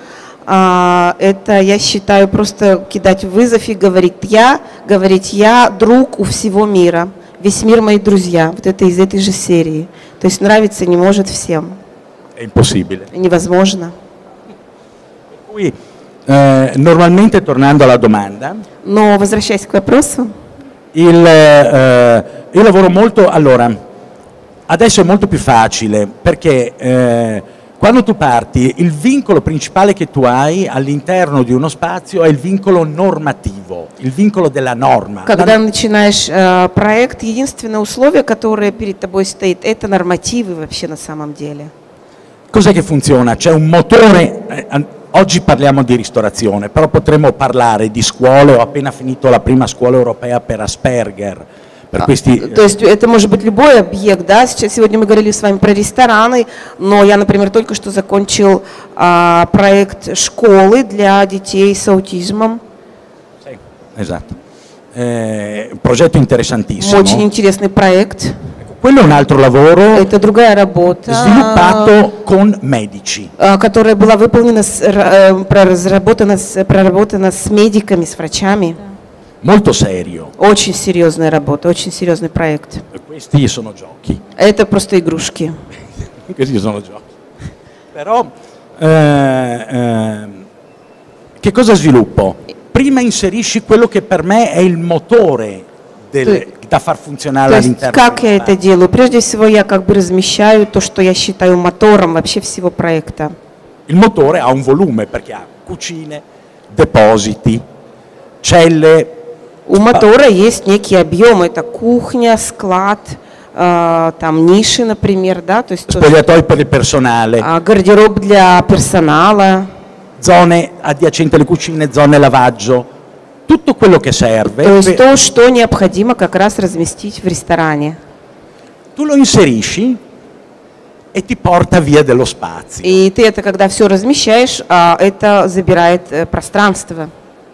это, я считаю, просто кидать вызов и говорить я друг у всего мира. Весь мир мои друзья. Вот это из этой же серии. То есть нравится не может всем. È impossibile. Невозможно. Qui, normalmente, tornando alla domanda, Но возвращаясь к вопросу, io lavoro molto, allora, adesso è molto più facile perché quando tu parti il vincolo principale che tu hai all'interno di uno spazio è il vincolo normativo, il vincolo della norma. Когда начинаешь проект, единственное условие, которое перед тобой стоит, это нормативы вообще на самом деле. Cos'è che funziona? C'è un motore, oggi parliamo di ristorazione, però potremmo parlare di scuole, ho appena finito la prima scuola europea per Asperger. То есть это может быть любой объект, да? Сегодня мы говорили с вами про рестораны, но я, например, только что закончил проект школы для детей с аутизмом. Esatto, un progetto interessantissimo. Очень интересный проект. Quello è un altro lavoro это другая работа, sviluppato con medici. Которая была выполнена, проработана с медиками, с врачами. Molto serio. Очень серьезная работа, очень серьезный проект. Questi sono giochi. Это просто игрушки. Questi sono giochi. Però che cosa sviluppo? Prima inserisci quello che per me è il motore da far funzionare all'interno. Как я это делаю? Прежде всего я как бы размещаю то, что я считаю мотором вообще всего проекта. Il motore ha un volume perché ha cucine, depositi, celle. У мотора есть некий объем, это кухня, склад, там ниши, например, да, то есть spogliatoi per il personale, гардероб для персонала, zone adiacenti alle cucine, zone lavaggio, tutto quello che serve. То есть то, что необходимо как раз разместить в ресторане. Tu lo inserisci e ti porta via dello spazio. И ты это, когда все размещаешь, это забирает пространство.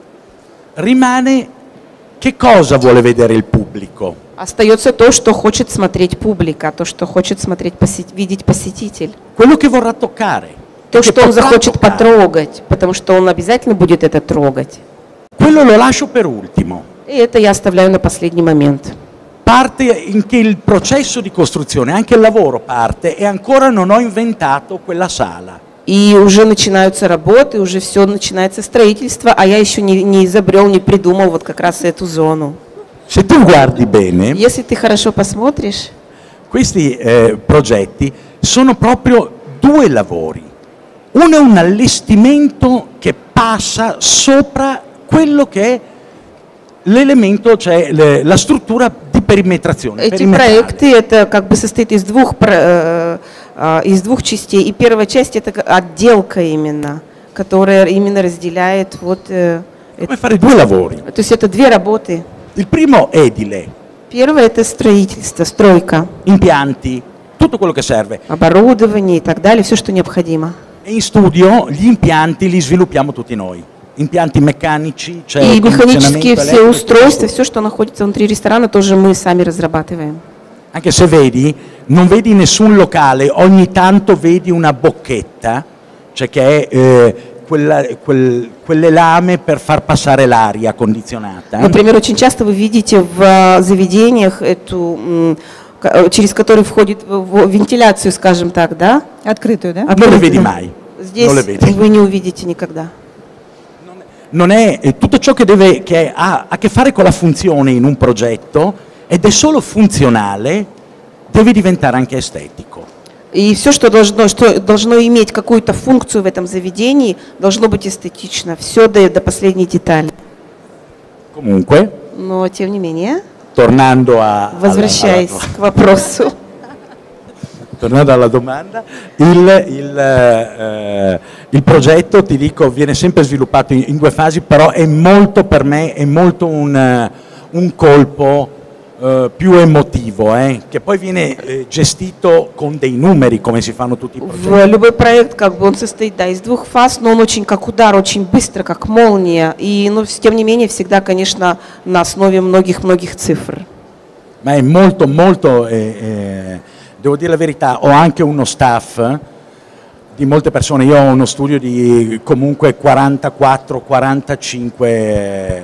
Rimane che cosa vuole vedere il pubblico? Остается то, что хочет смотреть публика, то, что хочет смотреть, видеть посетитель. Quello che vorrà toccare. То, что он захочет потрогать, потому что он обязательно будет это трогать. Quello lo lascio per ultimo. И это я оставляю на последний момент. Parte in che il processo di costruzione, anche il lavoro parte e ancora non ho inventato quella sala. И уже начинаются работы, уже все начинается строительство, а я еще не изобрел, не придумал вот как раз эту зону. Se tu guardi bene, если ты хорошо посмотришь, questi progetti sono proprio due lavori. Uno è un allestimento che passa sopra quello che è l'elemento, cioè la struttura di perimetrazione. Эти проекты это как бы состоит из двух частей. И первая часть это отделка именно, которая именно разделяет вот. Come fare due lavori. То есть это две работы. Il primo edile. Первое это строительство, стройка. Impianti, tutto quello che serve. Оборудование и так далее, все, что необходимо. E in studio gli impianti li sviluppiamo tutti noi. Impianti meccanici, c'è и механические все устройства, все, что находится внутри ресторана, тоже мы сами разрабатываем. Anche se vedi, non vedi nessun locale, ogni tanto vedi una bocchetta, cioè che è quelle lame per far passare l'aria condizionata. Например, очень часто вы видите в заведениях эту, через которую входит в вентиляцию, скажем так, да? Открытую, да? Non le vedi mai. Здесь вы не увидите никогда. Non è tutto ciò che ha a che fare con la funzione in un progetto ed è solo funzionale, deve diventare anche estetico. И все, что должно иметь какую-то функцию в этом заведении, должно быть эстетично. Все до последней детали. Comunque, но тем не менее, возвращаясь к вопросу, tornando alla domanda, il progetto, ti dico, viene sempre sviluppato in due fasi, però è molto, per me, è molto un colpo più emotivo, che poi viene gestito con dei numeri, come si fanno tutti i progetti. Любой проект, как бы он состоит, да, из двух фаз, но он очень как удар, очень быстро, как молния, и, но тем не менее, всегда, конечно, на основе многих цифр. Ma è molto, molto, devo dire la verità, ho anche uno staff di molte persone. Io ho uno studio di comunque 44-45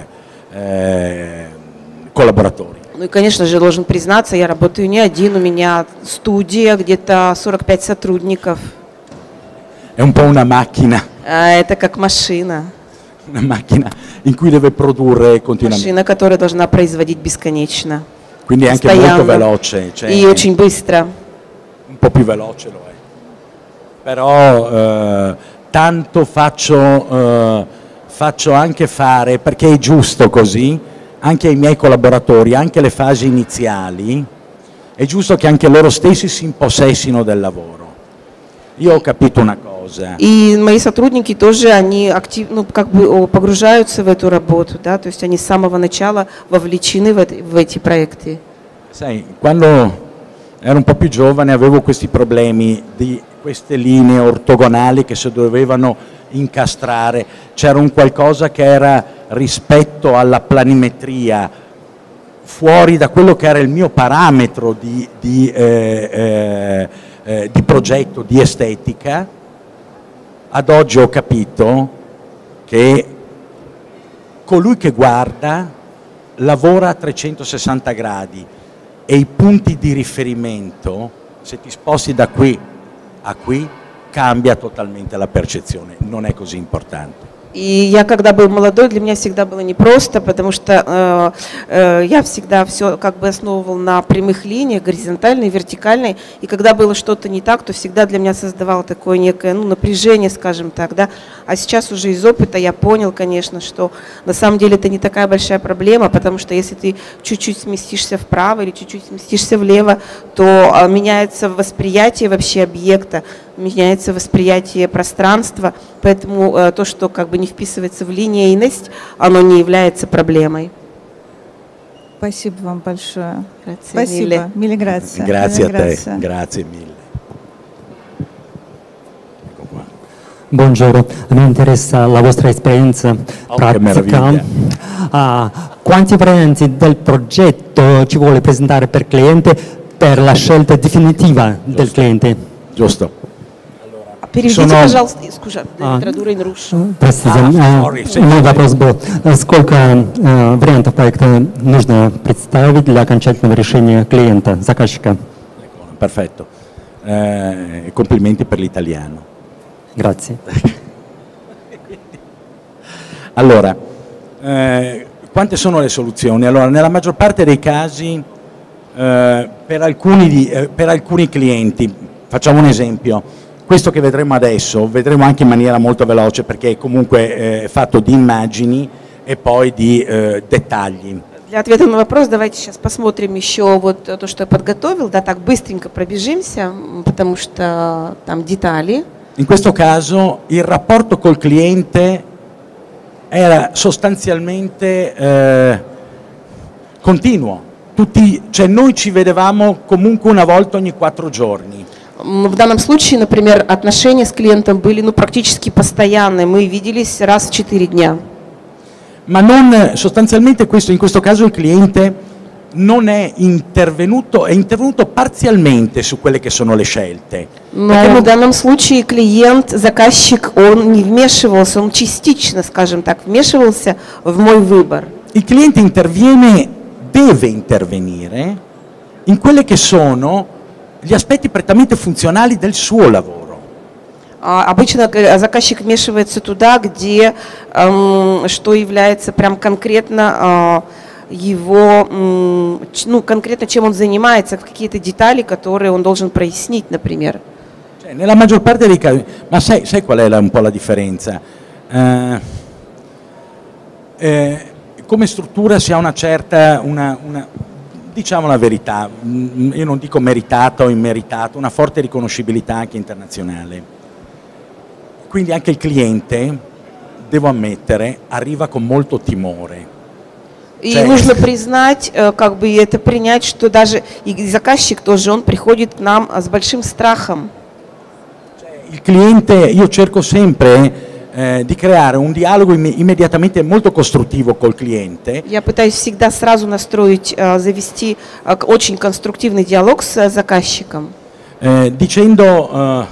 collaboratori. Ну и, конечно же, должен признаться, я работаю не один, у меня студия, где-то 45 сотрудников. È un po' una macchina. Это как машина. Una macchina in cui deve produrre continuamente. Машина, которая должна производить бесконечно. Quindi è anche molto veloce. Cioè и очень быстро. Un po' più veloce lo è. Però tanto faccio anche fare, perché è giusto così, anche ai miei collaboratori, anche alle fasi iniziali, è giusto che anche loro stessi si impossessino del lavoro. Io ho capito una cosa. И мои сотрудники тоже, они активно, как бы погружаются в эту работу, да, то есть они с самого начала вовлечены в эти проекты. Sai, quando ero un po' più giovane avevo questi problemi di queste linee ortogonali che si dovevano incastrare, c'era un qualcosa che era rispetto alla planimetria fuori da quello che era il mio parametro di progetto, di estetica. Ad oggi ho capito che colui che guarda lavora a 360 gradi e i punti di riferimento, se ti sposti da qui a qui, cambia totalmente la percezione, non è così importante. И я, когда был молодой, для меня всегда было непросто, потому что я всегда все как бы основывал на прямых линиях, горизонтальной, вертикальной, и когда было что-то не так, то всегда для меня создавало такое некое напряжение, скажем так, да. А сейчас уже из опыта я понял, конечно, что на самом деле это не такая большая проблема, потому что если ты чуть-чуть сместишься вправо или чуть-чуть сместишься влево, то меняется восприятие вообще объекта, меняется восприятие пространства, поэтому то, что как бы не вписывается в линейность, оно не является проблемой. Спасибо вам большое. Grazie Спасибо. mille. Mille grazie. Grazie a te, Grazie. grazie mille. Buongiorno, mi interessa la vostra esperienza pratica. Quanti varianti del progetto ci vuole presentare per cliente per la scelta definitiva del cliente? Giusto. Переведите, пожалуйста, традура in russo. Простите, мой вопрос был, сколько вариантов проекта нужно представить для окончательного решения клиента, заказчика? Perfetto, complimenti per l'italiano. Grazie. Allora, quante sono le soluzioni? Allora, nella maggior parte dei casi, per alcuni clienti, facciamo un esempio, questo che vedremo adesso, vedremo anche in maniera molto veloce perché è comunque fatto di immagini e poi di dettagli. Для ответа на вопрос давайте сейчас посмотрим еще вот то, что я подготовил, да, так быстренько пробежимся, потому что там детали. In questo caso il rapporto col cliente era sostanzialmente continuo, cioè noi ci vedevamo comunque una volta ogni 4 giorni. В данном случае, например, отношения с клиентом были практически постоянные, мы виделись раз в 4 дня. Ma non sostanzialmente in questo caso il cliente non è intervenuto, è intervenuto parzialmente su quelle che sono le scelte. Но в данном случае клиент, заказчик, он не вмешивался, он частично, скажем так, вмешивался в мой выбор. Il cliente deve intervenire in quelle che sono gli aspetti prettamente funzionali del suo lavoro. Обычно заказчик вмешивается туда, где что является прям конкретно его, конкретно чем он занимается, какие-то детали, которые он должен прояснить, например. Cioè, nella maggior parte dei casi, ma sai qual è un po' la differenza? Come struttura si ha una certa, diciamo la verità, io non dico meritata o immeritata, una forte riconoscibilità anche internazionale. Quindi anche il cliente, devo ammettere, arriva con molto timore. И нужно признать, как бы это принять, что даже и заказчик тоже, он приходит к нам с большим страхом. Il cliente, io cerco sempre di creare un dialogo immediatamente molto costruttivo col cliente. Я пытаюсь всегда сразу настроить, завести очень конструктивный диалог с заказчиком. Dicendo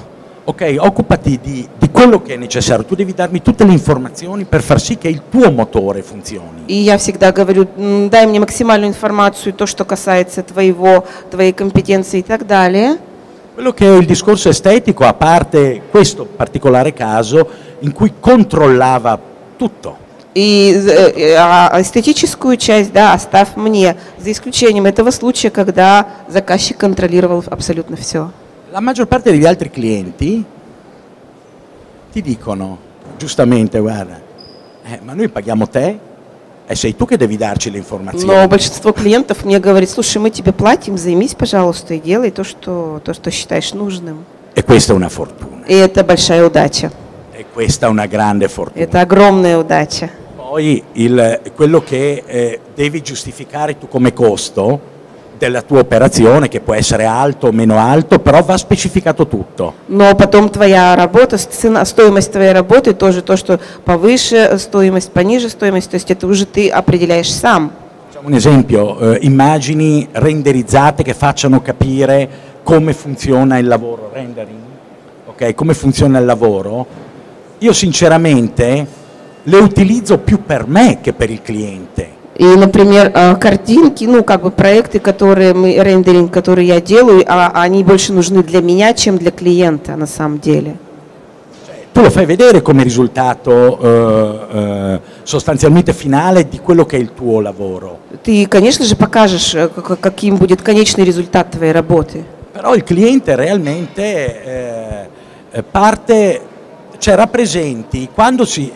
ok, occupati di quello che è necessario, tu devi darmi tutte le informazioni per far sì che il tuo motore funzioni. И я всегда говорю, дай мне максимальную информацию, то, что касается твоей компетенции и так далее. Quello che è il discorso estetico, a parte questo particolare caso in cui controllava tutto. И эстетическую часть, да, оставь мне, за исключением этого случая, когда заказчик контролировал абсолютно все. La maggior parte degli altri clienti ti dicono, giustamente, guarda, ma noi paghiamo te e sei tu che devi darci le informazioni. Но большинство клиентов мне говорит, слушай, мы тебе платим, займись, пожалуйста, и делай то, что считаешь нужным. E questa è una fortuna. И это большая удача. E questa è una grande fortuna. Это огромная удача. Poi quello che devi giustificare tu come costo della tua operazione, che può essere alto o meno alto, però va specificato tutto. Но потом твоя работа, стоимость твоей работы тоже то, что повыше стоимость, пониже стоимость, то есть это уже ты определяешь сам. Facciamo un esempio, immagini renderizzate che facciano capire come funziona il lavoro, rendering, ok? Come funziona il lavoro. Io sinceramente le utilizzo più per me che per il cliente. И, например, картинки, ну, как бы проекты, рендеринг, которые я делаю, они больше нужны для меня, чем для клиента, на самом деле. Tu lo fai vedere come risultato sostanzialmente finale di quello che è il tuo lavoro. Ты, конечно же, покажешь, каким будет конечный результат твоей работы. Però il cliente realmente parte, cioè rappresenti, quando si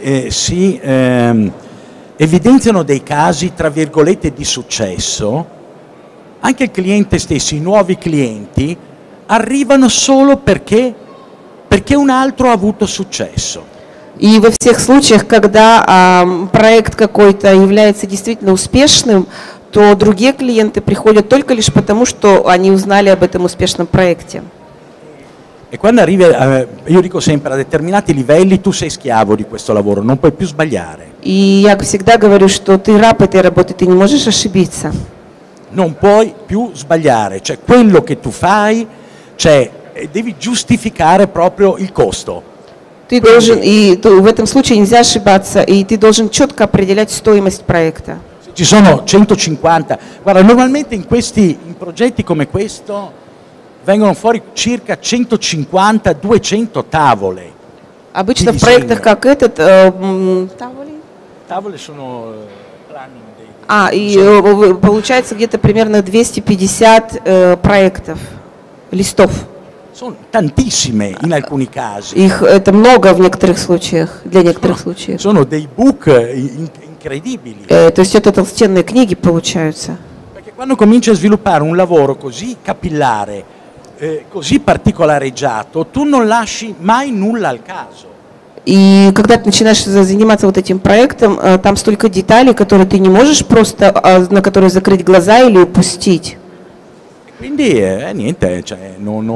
evidenziano dei casi, tra virgolette, di successo, anche il cliente stesso, i nuovi clienti, arrivano solo perché un altro ha avuto successo. И во всех случаях, когда проект какой-то является действительно успешным, то другие клиенты приходят только лишь потому, что они узнали об этом успешном проекте. E quando arrivi, io dico sempre, a determinati livelli tu sei schiavo di questo lavoro, non puoi più sbagliare. И я всегда говорю, что ты раб этой работы, ты не можешь ошибиться. Non puoi più sbagliare, cioè quello che tu fai, cioè devi giustificare proprio il costo. Ты должен, и в этом случае нельзя ошибаться, и ты должен четко определять стоимость проекта. Ci sono 150, guarda, normalmente in progetti come questo vengono fuori circa 150-200 tavole. Обычно в проектах как этот, Tavole sono planning. И получается где-то примерно 250 проектов, листов. Sono tantissime in alcuni casi. Их это много в некоторых случаях, для некоторых случаев. Sono dei book incredibili. То есть это толстенные книги получаются. Perché quando cominci a sviluppare un lavoro così capillare, così particolareggiato, tu non lasci mai nulla al caso. И когда ты начинаешь заниматься вот этим проектом, там столько деталей, которые ты не можешь просто, на которые закрыть глаза или упустить. Quindi niente, cioè,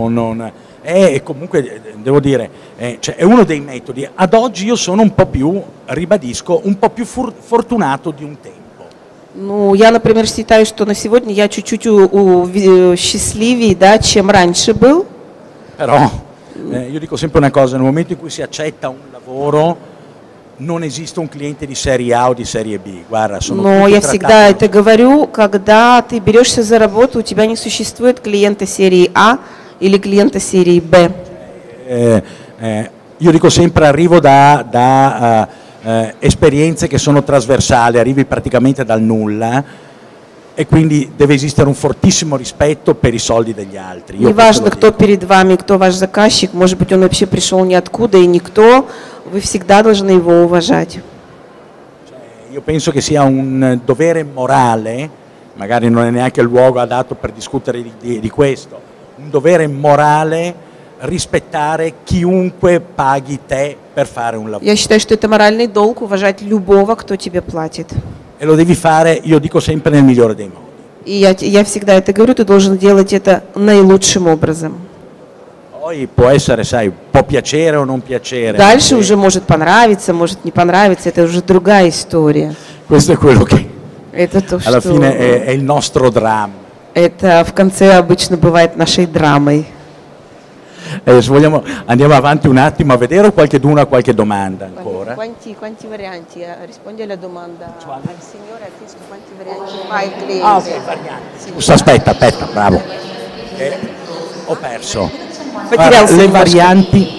comunque devo dire, cioè, è uno dei metodi. Ad oggi io sono un po' più, ribadisco, un po' più fortunato di un tempo. Ну, я, например, считаю, что на сегодня я чуть-чуть счастливее, да, чем раньше был. Però io dico sempre una cosa, nel momento in cui si accetta un lavoro non esiste un cliente di serie A o di serie B. Guarda, sono Но я всегда это говорю, когда ты берешься за работу, у тебя не существует клиента серии А или клиента серии Б. Io dico sempre arrivo da esperienze che sono trasversali, arrivi praticamente dal nulla e quindi deve esistere un fortissimo rispetto per i soldi degli altri. Неважно, кто перед вами, кто ваш заказчик, может быть, он вообще пришел ниоткуда и никто, вы всегда должны его уважать. Io penso che sia un dovere morale, magari non è neanche il luogo adatto per discutere di questo, un dovere morale rispettare chiunque paghi te per fare un lavoro. Я считаю, что это моральный долг уважать любого, кто тебе платит. E lo devi fare, io dico sempre, nel migliore dei modi. И я всегда это говорю, ты должен делать это наилучшим образом. Poi può essere, sai, può piacere o non piacere. Дальше уже может понравиться, может не понравиться, это уже другая история. Questo è quello che Это то, alla что fine è il nostro dramma. это в конце обычно бывает нашей драмой. Andiamo avanti un attimo a vedere o qualcheduno ha qualche domanda ancora? Quanti varianti? Rispondi alla domanda. Il signore ha chiesto quanti varianti fa il cliente. Sì, varianti. Aspetta, bravo. Ho perso. Le varianti.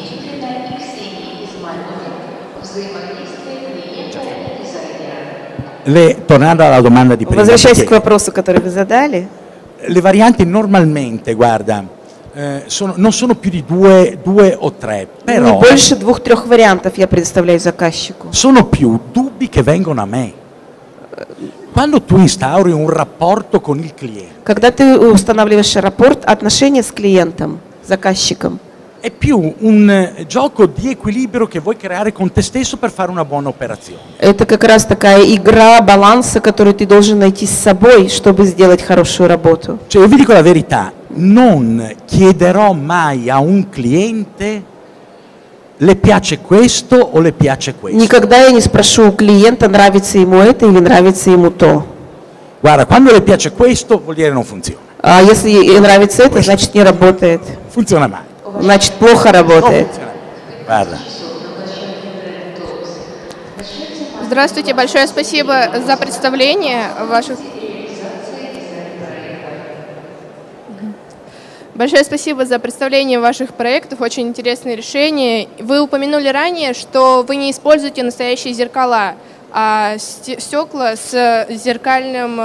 Tornando alla domanda di prima. Возвращаясь к вопросу, который вы задали. Le varianti normalmente, guarda, non sono più di due o tre, però не больше 2-3 вариантов я предоставляю заказчику. Sono più dubbi che vengono a me. Quando tu instauri un rapporto con il cliente, когда ты устанавливаешь рапорт, отношения с клиентом, заказчиком, è più un gioco di equilibrio che vuoi creare con te stesso per fare una buona operazione. Это как раз такая игра баланса, которую ты должен найти с собой, чтобы сделать хорошую работу. Cioè, io vi dico la verità, non chiederò mai a un cliente le piace questo o le piace questo. Никогда я не спрошу у клиента, нравится ему это или нравится ему то. Guarda, quando le piace questo vuol dire non funziona. А если ей нравится это, значит не работает. Funziona mai. Значит плохо работает. Guarda. Здравствуйте, большое спасибо за представление ваших. Большое спасибо за представление ваших проектов, очень интересные решения. Вы упомянули ранее, что вы не используете настоящие зеркала, а стекла с зеркальным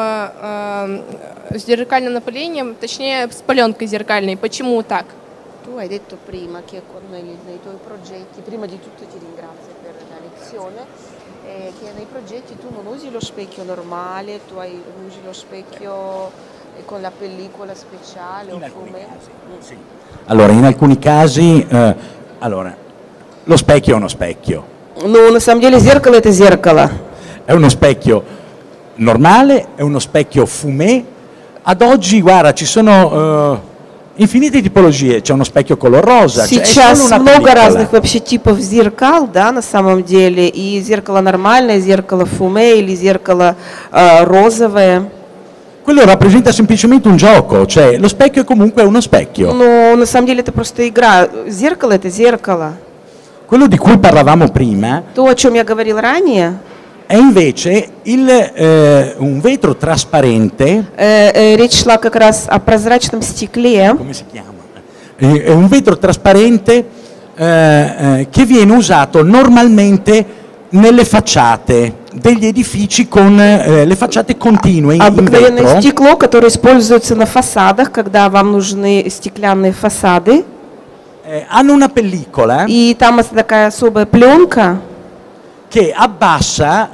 напылением, точнее с пленкой зеркальной. Почему так? Tu hai detto prima che nei tuoi progetti, prima di tutto ti ringrazio per la lezione, che nei progetti tu non usi lo specchio normale, usi lo specchio con la pellicola speciale o come? Sì. Allora, in alcuni casi, lo specchio è uno specchio. Ну, на самом деле зеркало это зеркало. È uno specchio normale, è uno specchio fumé. Ad oggi, guarda, ci sono infinite tipologie, c'è uno specchio color rosa. Сейчас много разных вообще типов зеркал, да, на самом деле, и зеркало нормальное, зеркало фуме или зеркало розовое. Quello rappresenta semplicemente un gioco, cioè lo specchio è comunque uno specchio. Но на самом деле это просто игра. Зеркало это зеркало. Quello di cui parlavamo prima, то, о чем я говорил ранее, è invece un vetro trasparente. Речь шла как раз о прозрачном стекле. Come si chiama? È un vetro trasparente che viene usato normalmente nelle facciate degli edifici con le facciate continue in Обыкновенное vetro. стекло, которое используется на фасадах, когда вам нужны стеклянные фасады. Hanno una pellicola. И там такая особая пленка, che abbassa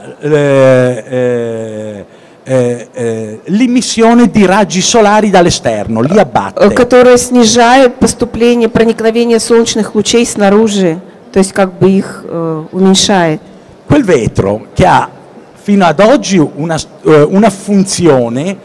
l'emissione di raggi solari dall'esterno, li abbatte. Которая снижает поступление, проникновение солнечных лучей снаружи, то есть как бы их уменьшает. Quel vetro che ha fino ad oggi una funzione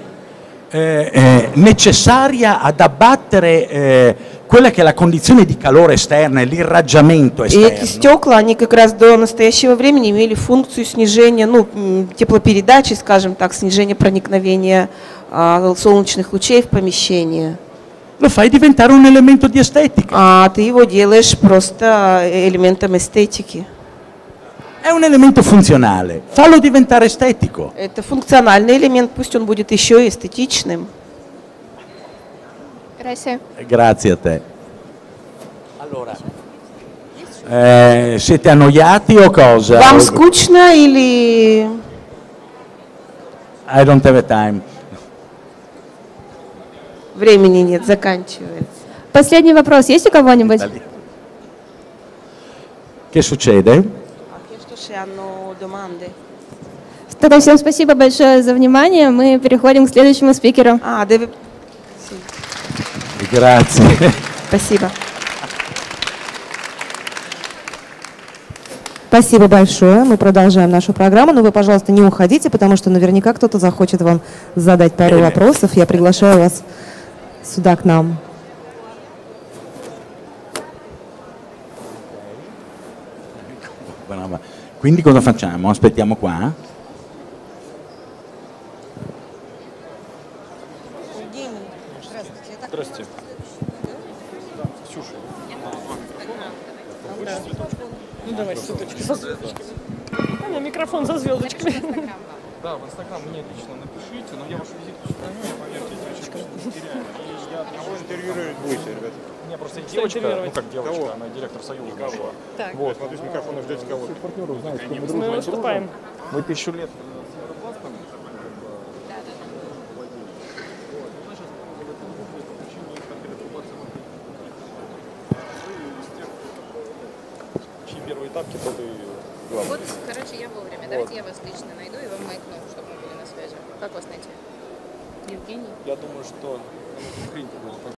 necessaria ad abbattere quella che è la condizione di calore esterna e l'irraggiamento esterno. И эти стекла, они как раз до настоящего времени имели функцию снижения, теплопередачи, скажем так, снижения проникновения солнечных лучей в помещение. Lo fai diventare un elemento di estetica. А ты его делаешь просто элементом эстетики. È un elemento funzionale, fallo diventare estetico. Это функциональный элемент, пусть он будет еще и эстетичным. Grazie. Grazie a te. Allora, siete annoiati o cosa? Вам скучно или... I don't have a time. Времени нет, заканчивается. Последний вопрос. Есть у кого-нибудь? Che succede? Тогда всем спасибо большое за внимание. Мы переходим к следующему спикеру. Grazie. Спасибо. Спасибо большое. Мы продолжаем нашу программу, но вы, пожалуйста, не уходите, потому что наверняка кто-то захочет вам задать пару вопросов. Я приглашаю вас сюда к нам. Quindi cosa facciamo? Aspettiamo qua? Здравствуйте. Ксюша. Ну давай, суточки со звездочками. У меня микрофон со звездочками. Да, в Инстаграм мне лично напишите, но я вашу визитку сохраню, я, поверьте, эти очень не теряю. Кого интервьюировать будете, ребята? У меня просто есть девочка, ну как девочка, она директор союза нашего. Так. Вот, смотрю, с микрофона ждете кого-то. Партнеры, знаете, с кем Мы выступаем. Мы 1000 лет первые этапки, тот и главный. Вот, короче, я вовремя. Давайте я вас лично найду и вам маякну, чтобы мы были на связи. Как вас найти? Евгений? Я думаю, что